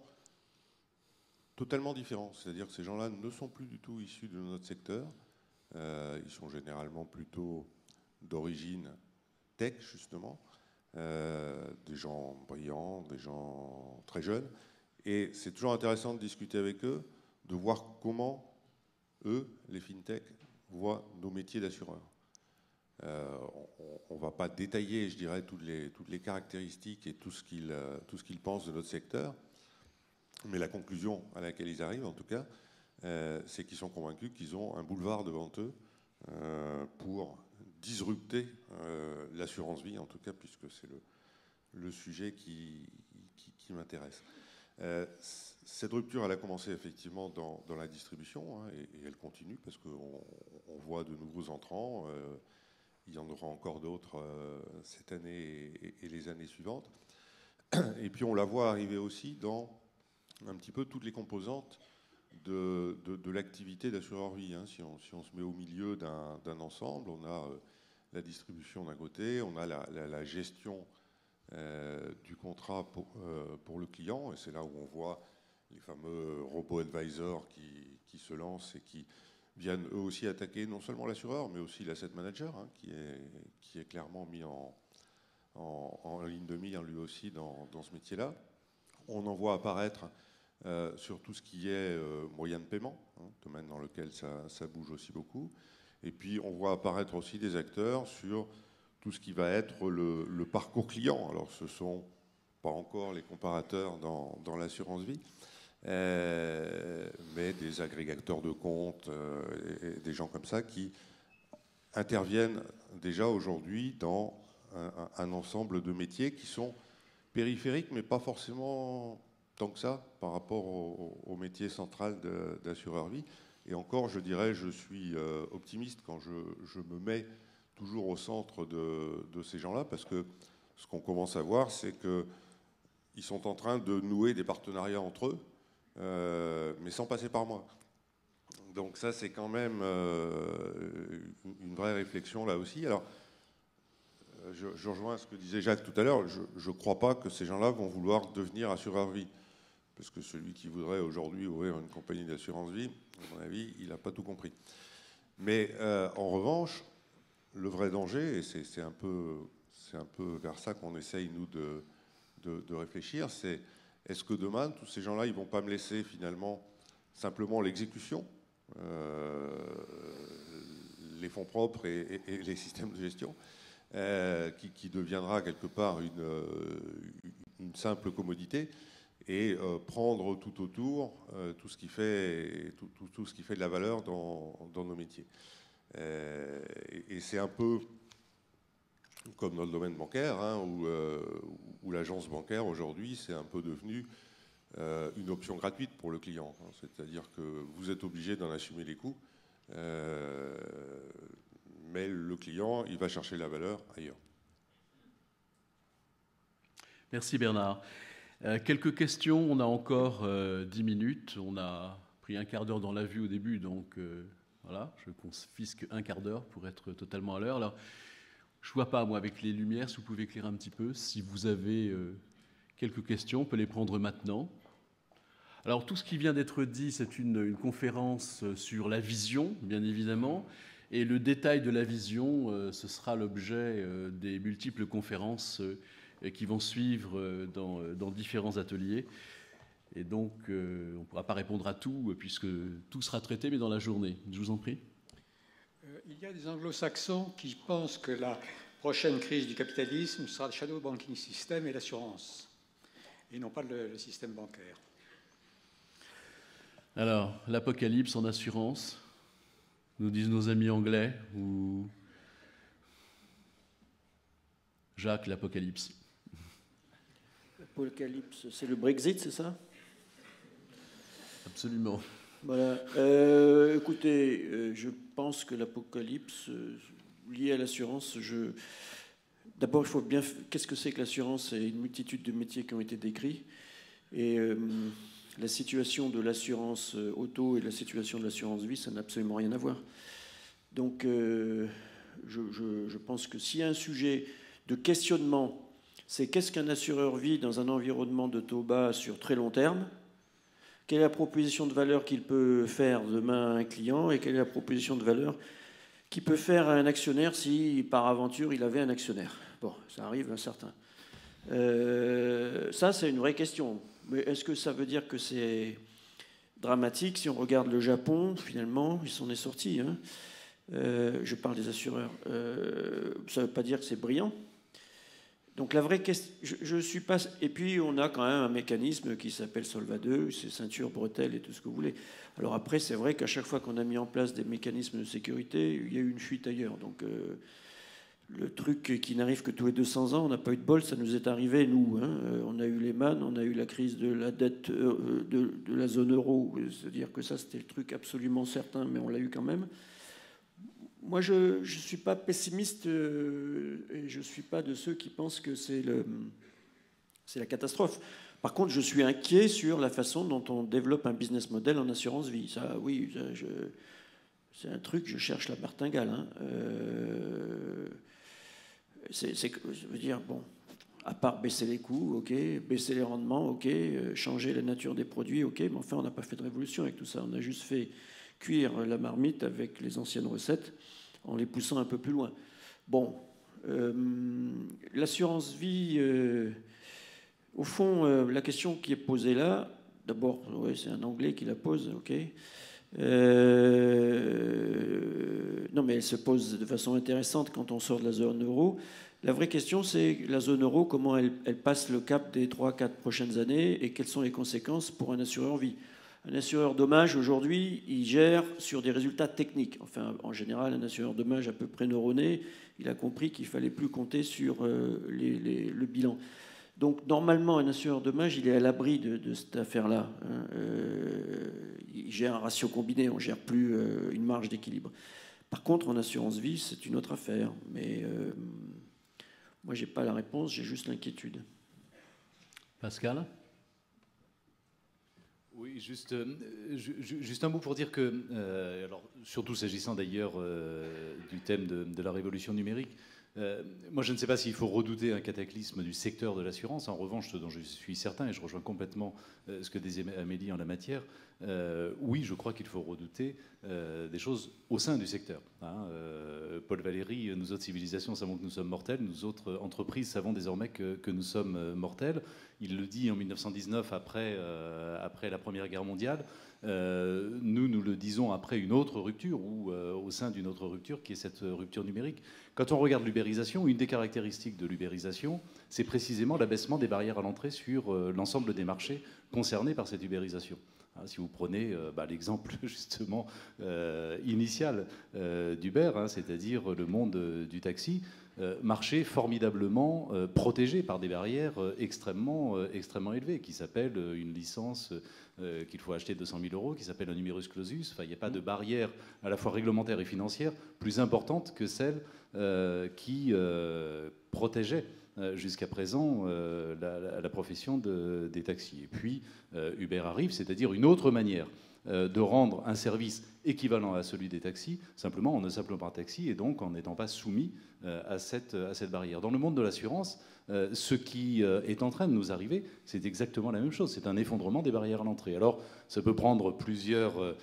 totalement différents. C'est-à-dire que ces gens-là ne sont plus du tout issus de notre secteur. Euh, ils sont généralement plutôt d'origine tech, justement. Euh, des gens brillants, des gens très jeunes. Et c'est toujours intéressant de discuter avec eux, de voir comment eux, les fintech, voient nos métiers d'assureurs. Euh, on ne va pas détailler, je dirais, toutes les, toutes les caractéristiques et tout ce qu'ils tout ce qu'ils pensent de notre secteur, mais la conclusion à laquelle ils arrivent, en tout cas, euh, c'est qu'ils sont convaincus qu'ils ont un boulevard devant eux euh, pour disrupter euh, l'assurance vie, en tout cas, puisque c'est le, le sujet qui, qui, qui m'intéresse. Euh, cette rupture, elle a commencé effectivement dans, dans la distribution, hein, et, et elle continue, parce qu'on on voit de nouveaux entrants. Euh, il y en aura encore d'autres euh, cette année et, et les années suivantes. Et puis on la voit arriver aussi dans un petit peu toutes les composantes de, de, de l'activité d'assureur vie. Hein. Si, on, si on se met au milieu d'un, d'un ensemble, on a euh, la distribution d'un côté, on a la, la, la gestion euh, du contrat pour, euh, pour le client, et c'est là où on voit les fameux robots advisors qui, qui se lancent et qui viennent eux aussi attaquer non seulement l'assureur, mais aussi l'asset manager, hein, qui, est, qui est clairement mis en, en, en ligne de mire lui aussi dans, dans ce métier-là. On en voit apparaître euh, sur tout ce qui est euh, moyen de paiement, hein, domaine dans lequel ça, ça bouge aussi beaucoup. Et puis, on voit apparaître aussi des acteurs sur tout ce qui va être le, le parcours client. Alors, ce ne sont pas encore les comparateurs dans, dans l'assurance vie, euh, mais des agrégateurs de comptes euh, et, et des gens comme ça qui interviennent déjà aujourd'hui dans un, un ensemble de métiers qui sont périphériques, mais pas forcément tant que ça par rapport au, au métier central de, d'assureur vie. Et encore, je dirais, je suis euh, optimiste quand je, je me mets toujours au centre de, de ces gens-là, parce que ce qu'on commence à voir, c'est qu'ils sont en train de nouer des partenariats entre eux, euh, mais sans passer par moi. Donc ça, c'est quand même euh, une vraie réflexion là aussi. Alors, je, je rejoins ce que disait Jacques tout à l'heure. Je ne crois pas que ces gens-là vont vouloir devenir assureur vie. Parce que celui qui voudrait aujourd'hui ouvrir une compagnie d'assurance vie, à mon avis, il n'a pas tout compris. Mais euh, en revanche, le vrai danger, et c'est, c'est, un peu, c'est un peu vers ça qu'on essaye, nous, de, de, de réfléchir, c'est est-ce que demain, tous ces gens-là, ils ne vont pas me laisser finalement simplement l'exécution euh, les fonds propres et, et, et les systèmes de gestion, euh, qui, qui deviendra quelque part une, une simple commodité, et euh, prendre tout autour euh, tout, ce qui fait, tout, tout, tout ce qui fait de la valeur dans, dans nos métiers. Euh, et, et c'est un peu comme dans le domaine bancaire, hein, où, euh, où l'agence bancaire aujourd'hui, c'est un peu devenu euh, une option gratuite pour le client. Hein, c'est-à-dire que vous êtes obligé d'en assumer les coûts, euh, mais le client, il va chercher la valeur ailleurs. Merci Bernard. Euh, quelques questions, on a encore euh, dix minutes, on a pris un quart d'heure dans la vue au début, donc euh, voilà, je confisque un quart d'heure pour être totalement à l'heure. Alors, je ne vois pas, moi, avec les lumières, si vous pouvez éclairer un petit peu. Si vous avez euh, quelques questions, on peut les prendre maintenant. Alors, tout ce qui vient d'être dit, c'est une, une conférence sur la vision, bien évidemment. Et le détail de la vision, euh, ce sera l'objet euh, des multiples conférences euh, qui vont suivre euh, dans, dans différents ateliers. Et donc, euh, on ne pourra pas répondre à tout, puisque tout sera traité, mais dans la journée. Je vous en prie. Il y a des anglo-saxons qui pensent que la prochaine crise du capitalisme sera le shadow banking system et l'assurance, et non pas le, le système bancaire. Alors, l'apocalypse en assurance, nous disent nos amis anglais, ou Jacques, l'apocalypse. L'apocalypse, c'est le Brexit, c'est ça? Absolument. Voilà. Euh, écoutez, euh, je pense que l'apocalypse euh, lié à l'assurance, je... d'abord, il faut bien... Qu'est-ce que c'est que l'assurance? C'est une multitude de métiers qui ont été décrits. Et euh, la situation de l'assurance auto et la situation de l'assurance vie, ça n'a absolument rien à voir. Donc, euh, je, je, je pense que s'il y a un sujet de questionnement, c'est qu'est-ce qu'un assureur vie dans un environnement de taux bas sur très long terme? Quelle est la proposition de valeur qu'il peut faire demain à un client et quelle est la proposition de valeur qu'il peut faire à un actionnaire si, par aventure, il avait un actionnaire? Bon, ça arrive à certains. Euh, ça, c'est une vraie question. Mais est-ce que ça veut dire que c'est dramatique? Si on regarde le Japon, finalement, il s'en est sorti. Hein. Euh, je parle des assureurs. Euh, ça ne veut pas dire que c'est brillant. Donc la vraie question, je, je suis pas. Et puis on a quand même un mécanisme qui s'appelle Solva deux, c'est ceinture, bretelles et tout ce que vous voulez. Alors après, c'est vrai qu'à chaque fois qu'on a mis en place des mécanismes de sécurité, il y a eu une fuite ailleurs. Donc euh, le truc qui n'arrive que tous les deux cents ans, on n'a pas eu de bol, ça nous est arrivé nous. Hein. On a eu Lehman, on a eu la crise de la dette euh, de, de la zone euro, c'est-à-dire que ça c'était le truc absolument certain, mais on l'a eu quand même. Moi, je ne suis pas pessimiste euh, et je ne suis pas de ceux qui pensent que c'est la catastrophe. Par contre, je suis inquiet sur la façon dont on développe un business model en assurance vie. Ça, oui, c'est un truc, je cherche la martingale. Hein. Euh, c'est, je veux dire, bon, à part baisser les coûts, ok, baisser les rendements, ok, euh, changer la nature des produits, ok, mais enfin, on n'a pas fait de révolution avec tout ça. On a juste fait cuire la marmite avec les anciennes recettes en les poussant un peu plus loin. Bon, euh, l'assurance vie, euh, au fond, euh, la question qui est posée là, d'abord, ouais, c'est un Anglais qui la pose, ok. Euh, non, mais elle se pose de façon intéressante quand on sort de la zone euro. La vraie question, c'est la zone euro, comment elle, elle passe le cap des trois quatre prochaines années et quelles sont les conséquences pour un assureur vie. Un assureur dommage, aujourd'hui, il gère sur des résultats techniques. Enfin, en général, un assureur dommage à peu près neuroné, il a compris qu'il ne fallait plus compter sur euh, les, les, le bilan. Donc, normalement, un assureur dommage, il est à l'abri de, de cette affaire-là. Hein. Euh, il gère un ratio combiné, on ne gère plus euh, une marge d'équilibre. Par contre, en assurance vie, c'est une autre affaire. Mais euh, moi, je n'ai pas la réponse, j'ai juste l'inquiétude. Pascal ? Oui, juste, euh, juste un mot pour dire que, euh, alors, surtout s'agissant d'ailleurs euh, du thème de, de la révolution numérique, euh, moi je ne sais pas s'il faut redouter un cataclysme du secteur de l'assurance. En revanche, ce dont je suis certain, et je rejoins complètement euh, ce que disait Amélie en la matière, euh, oui, je crois qu'il faut redouter euh, des choses au sein du secteur. Hein, euh, Paul Valéry, nous autres civilisations savons que nous sommes mortels, nous autres entreprises savons désormais que, que nous sommes mortels. Il le dit en mille neuf cent dix-neuf, après, euh, après la Première Guerre mondiale. Euh, nous, nous le disons après une autre rupture, ou euh, au sein d'une autre rupture, qui est cette rupture numérique. Quand on regarde l'ubérisation, une des caractéristiques de l'ubérisation, c'est précisément l'abaissement des barrières à l'entrée sur euh, l'ensemble des marchés concernés par cette ubérisation. Hein, si vous prenez euh, bah, l'exemple justement euh, initial euh, d'Uber, hein, c'est-à-dire le monde euh, du taxi, euh, marché formidablement euh, protégé par des barrières euh, extrêmement, euh, extrêmement élevées, qui s'appellent euh, une licence euh, qu'il faut acheter deux cent mille euros, qui s'appelle un numerus clausus. Enfin, il n'y a pas de barrière à la fois réglementaire et financière plus importante que celle euh, qui euh, protégeait jusqu'à présent euh, la, la, la profession de, des taxis. Et puis euh, Uber arrive, c'est-à-dire une autre manière euh, de rendre un service équivalent à celui des taxis, simplement en ne s'appelant pas taxi et donc en n'étant pas soumis euh, à, cette, à cette barrière. Dans le monde de l'assurance, euh, ce qui euh, est en train de nous arriver, c'est exactement la même chose. C'est un effondrement des barrières à l'entrée. Alors, ça peut prendre plusieurs... Euh,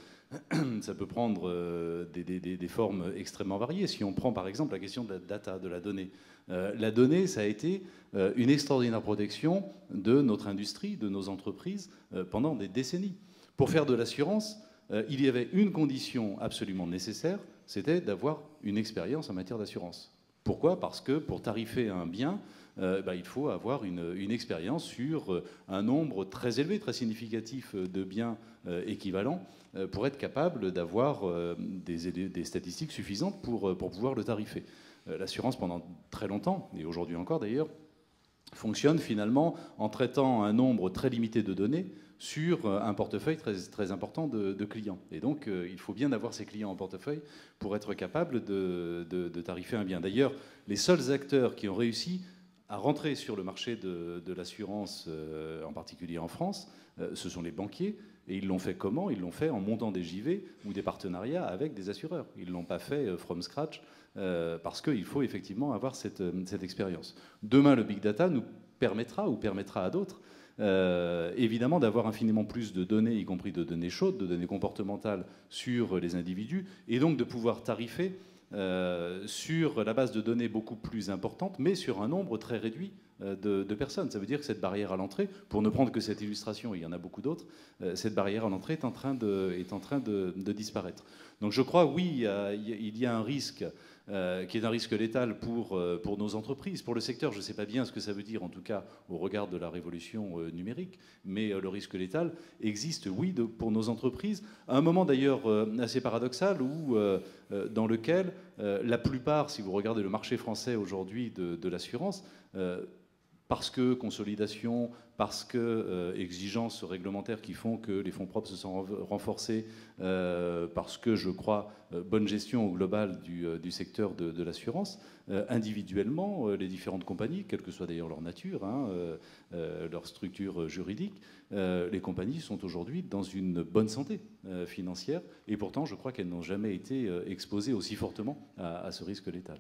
ça peut prendre euh, des, des, des formes extrêmement variées. Si on prend par exemple la question de la data, de la donnée, euh, la donnée, ça a été euh, une extraordinaire protection de notre industrie, de nos entreprises euh, pendant des décennies. Pour faire de l'assurance, euh, il y avait une condition absolument nécessaire, c'était d'avoir une expérience en matière d'assurance. Pourquoi ? Parce que pour tarifer un bien, euh, bah, il faut avoir une, une expérience sur euh, un nombre très élevé, très significatif de biens euh, équivalents euh, pour être capable d'avoir euh, des, des statistiques suffisantes pour, pour pouvoir le tarifer. Euh, l'assurance, pendant très longtemps, et aujourd'hui encore d'ailleurs, fonctionne finalement en traitant un nombre très limité de données sur un portefeuille très, très important de, de clients. Et donc, euh, il faut bien avoir ces clients en portefeuille pour être capable de, de, de tarifer un bien. D'ailleurs, les seuls acteurs qui ont réussi à rentrer sur le marché de, de l'assurance, euh, en particulier en France, euh, ce sont les banquiers. Et ils l'ont fait comment ? Ils l'ont fait en montant des J V ou des partenariats avec des assureurs. Ils ne l'ont pas fait euh, from scratch, euh, parce qu'il faut effectivement avoir cette, cette expérience. Demain, le big data nous permettra, ou permettra à d'autres, Euh, évidemment d'avoir infiniment plus de données, y compris de données chaudes, de données comportementales sur les individus, et donc de pouvoir tarifer euh, sur la base de données beaucoup plus importante, mais sur un nombre très réduit euh, de, de personnes. Ça veut dire que cette barrière à l'entrée, pour ne prendre que cette illustration, il y en a beaucoup d'autres, euh, cette barrière à l'entrée est en train de, est en train de, de disparaître. Donc je crois, oui, il y a, il y a un risque Euh, qui est un risque létal pour, euh, pour nos entreprises. Pour le secteur, je ne sais pas bien ce que ça veut dire, en tout cas au regard de la révolution euh, numérique, mais euh, le risque létal existe, oui, de, pour nos entreprises, à un moment d'ailleurs euh, assez paradoxal, où, euh, euh, dans lequel euh, la plupart, si vous regardez le marché français aujourd'hui de, de l'assurance, euh, parce que consolidation, parce que euh, exigences réglementaires qui font que les fonds propres se sont renforcés, euh, parce que, je crois, euh, bonne gestion au global du, euh, du secteur de, de l'assurance, euh, individuellement, euh, les différentes compagnies, quelle que soit d'ailleurs leur nature, hein, euh, euh, leur structure juridique, euh, les compagnies sont aujourd'hui dans une bonne santé euh, financière, et pourtant, je crois qu'elles n'ont jamais été euh, exposées aussi fortement à, à ce risque létal.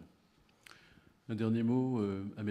Un dernier mot, euh, Amélie ?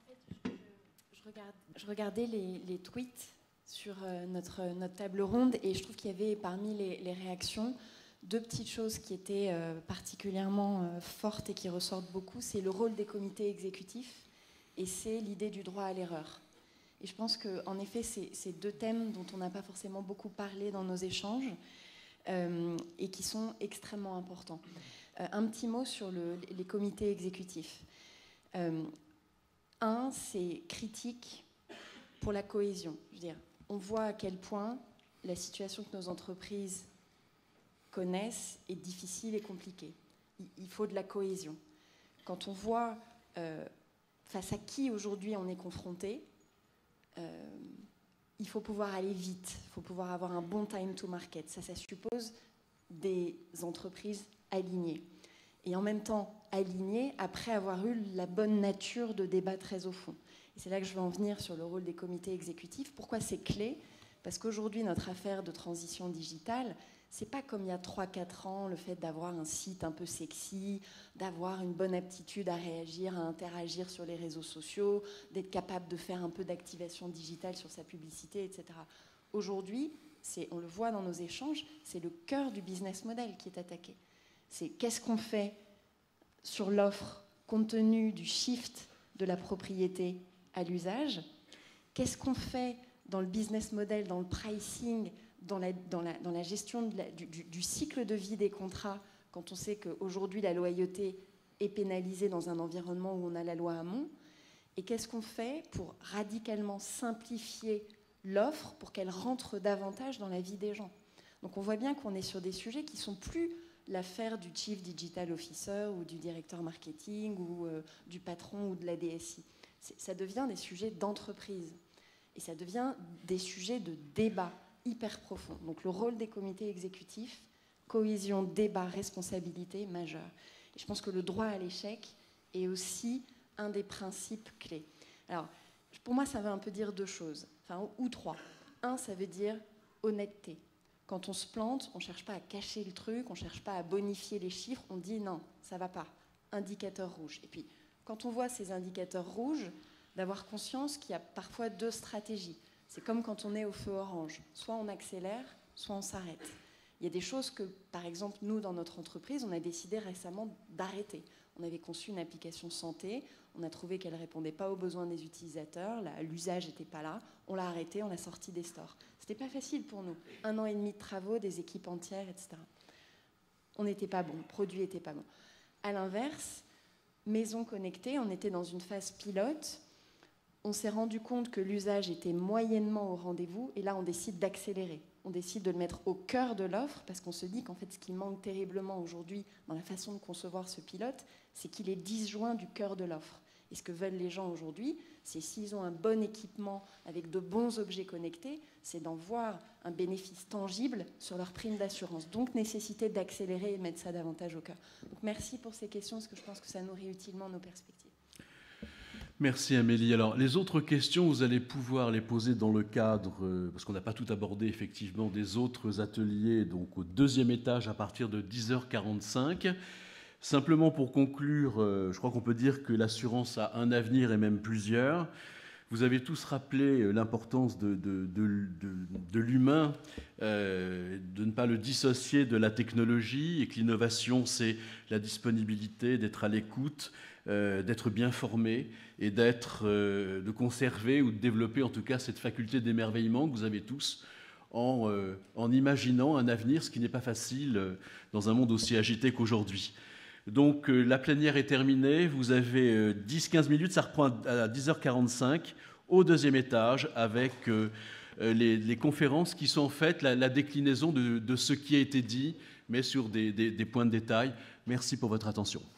Je regardais les, les tweets sur euh, notre, notre table ronde et je trouve qu'il y avait parmi les, les réactions deux petites choses qui étaient euh, particulièrement euh, fortes et qui ressortent beaucoup. C'est le rôle des comités exécutifs et c'est l'idée du droit à l'erreur. Et je pense qu'en effet, c'est, c'est deux thèmes dont on n'a pas forcément beaucoup parlé dans nos échanges euh, et qui sont extrêmement importants. Euh, un petit mot sur le, les comités exécutifs. Euh, un, c'est critique pour la cohésion. Je veux dire, on voit à quel point la situation que nos entreprises connaissent est difficile et compliquée. Il faut de la cohésion. Quand on voit euh, face à qui aujourd'hui on est confronté, euh, il faut pouvoir aller vite, il faut pouvoir avoir un bon time to market. Ça, ça suppose des entreprises alignées. Et en même temps, alignées après avoir eu la bonne nature de débat très au fond. Et c'est là que je veux en venir sur le rôle des comités exécutifs. Pourquoi c'est clé ? Parce qu'aujourd'hui, notre affaire de transition digitale, c'est pas comme il y a trois quatre ans, le fait d'avoir un site un peu sexy, d'avoir une bonne aptitude à réagir, à interagir sur les réseaux sociaux, d'être capable de faire un peu d'activation digitale sur sa publicité, et cetera. Aujourd'hui, c'est, on le voit dans nos échanges, c'est le cœur du business model qui est attaqué. C'est qu'est-ce qu'on fait sur l'offre compte tenu du shift de la propriété à l'usage? Qu'est-ce qu'on fait dans le business model, dans le pricing, dans la, dans la, dans la gestion de la, du, du, du cycle de vie des contrats, quand on sait qu'aujourd'hui la loyauté est pénalisée dans un environnement où on a la loi Hamon? Et qu'est-ce qu'on fait pour radicalement simplifier l'offre pour qu'elle rentre davantage dans la vie des gens? Donc on voit bien qu'on est sur des sujets qui ne sont plus l'affaire du Chief Digital Officer ou du directeur marketing ou euh, du patron ou de la D S I. Ça devient des sujets d'entreprise et ça devient des sujets de débat hyper profond. Donc le rôle des comités exécutifs, cohésion, débat, responsabilité majeure. Et je pense que le droit à l'échec est aussi un des principes clés. Alors, pour moi, ça veut un peu dire deux choses, enfin, ou trois. Un, ça veut dire honnêteté. Quand on se plante, on ne cherche pas à cacher le truc, on ne cherche pas à bonifier les chiffres, on dit non, ça ne va pas. Indicateur rouge. Et puis, quand on voit ces indicateurs rouges, d'avoir conscience qu'il y a parfois deux stratégies. C'est comme quand on est au feu orange. Soit on accélère, soit on s'arrête. Il y a des choses que, par exemple, nous, dans notre entreprise, on a décidé récemment d'arrêter. On avait conçu une application santé, on a trouvé qu'elle ne répondait pas aux besoins des utilisateurs, l'usage n'était pas là, on l'a arrêtée, on l'a sortie des stores. C'était pas facile pour nous. Un an et demi de travaux, des équipes entières, et cetera. On n'était pas bon, le produit n'était pas bon. À l'inverse, maison connectée, on était dans une phase pilote, on s'est rendu compte que l'usage était moyennement au rendez-vous, et là on décide d'accélérer. On décide de le mettre au cœur de l'offre, parce qu'on se dit qu'en fait ce qui manque terriblement aujourd'hui dans la façon de concevoir ce pilote, c'est qu'il est disjoint du cœur de l'offre. Et ce que veulent les gens aujourd'hui, c'est s'ils ont un bon équipement avec de bons objets connectés, c'est d'en voir un bénéfice tangible sur leur prime d'assurance. Donc, nécessité d'accélérer et mettre ça davantage au cœur. Donc, merci pour ces questions, parce que je pense que ça nourrit utilement nos perspectives. Merci Amélie. Alors, les autres questions, vous allez pouvoir les poser dans le cadre, euh, parce qu'on n'a pas tout abordé effectivement, des autres ateliers, donc au deuxième étage à partir de dix heures quarante-cinq. Simplement pour conclure, euh, je crois qu'on peut dire que l'assurance a un avenir et même plusieurs. Vous avez tous rappelé l'importance de, de, de, de, de l'humain, euh, de ne pas le dissocier de la technologie, et que l'innovation, c'est la disponibilité, d'être à l'écoute, euh, d'être bien formé et d'être, euh, de conserver ou de développer en tout cas cette faculté d'émerveillement que vous avez tous en, euh, en imaginant un avenir, ce qui n'est pas facile euh, dans un monde aussi agité qu'aujourd'hui. Donc euh, la plénière est terminée, vous avez euh, dix à quinze minutes, ça reprend à dix heures quarante-cinq au deuxième étage avec euh, les, les conférences qui sont en fait la, la déclinaison de, de ce qui a été dit, mais sur des, des, des points de détail. Merci pour votre attention.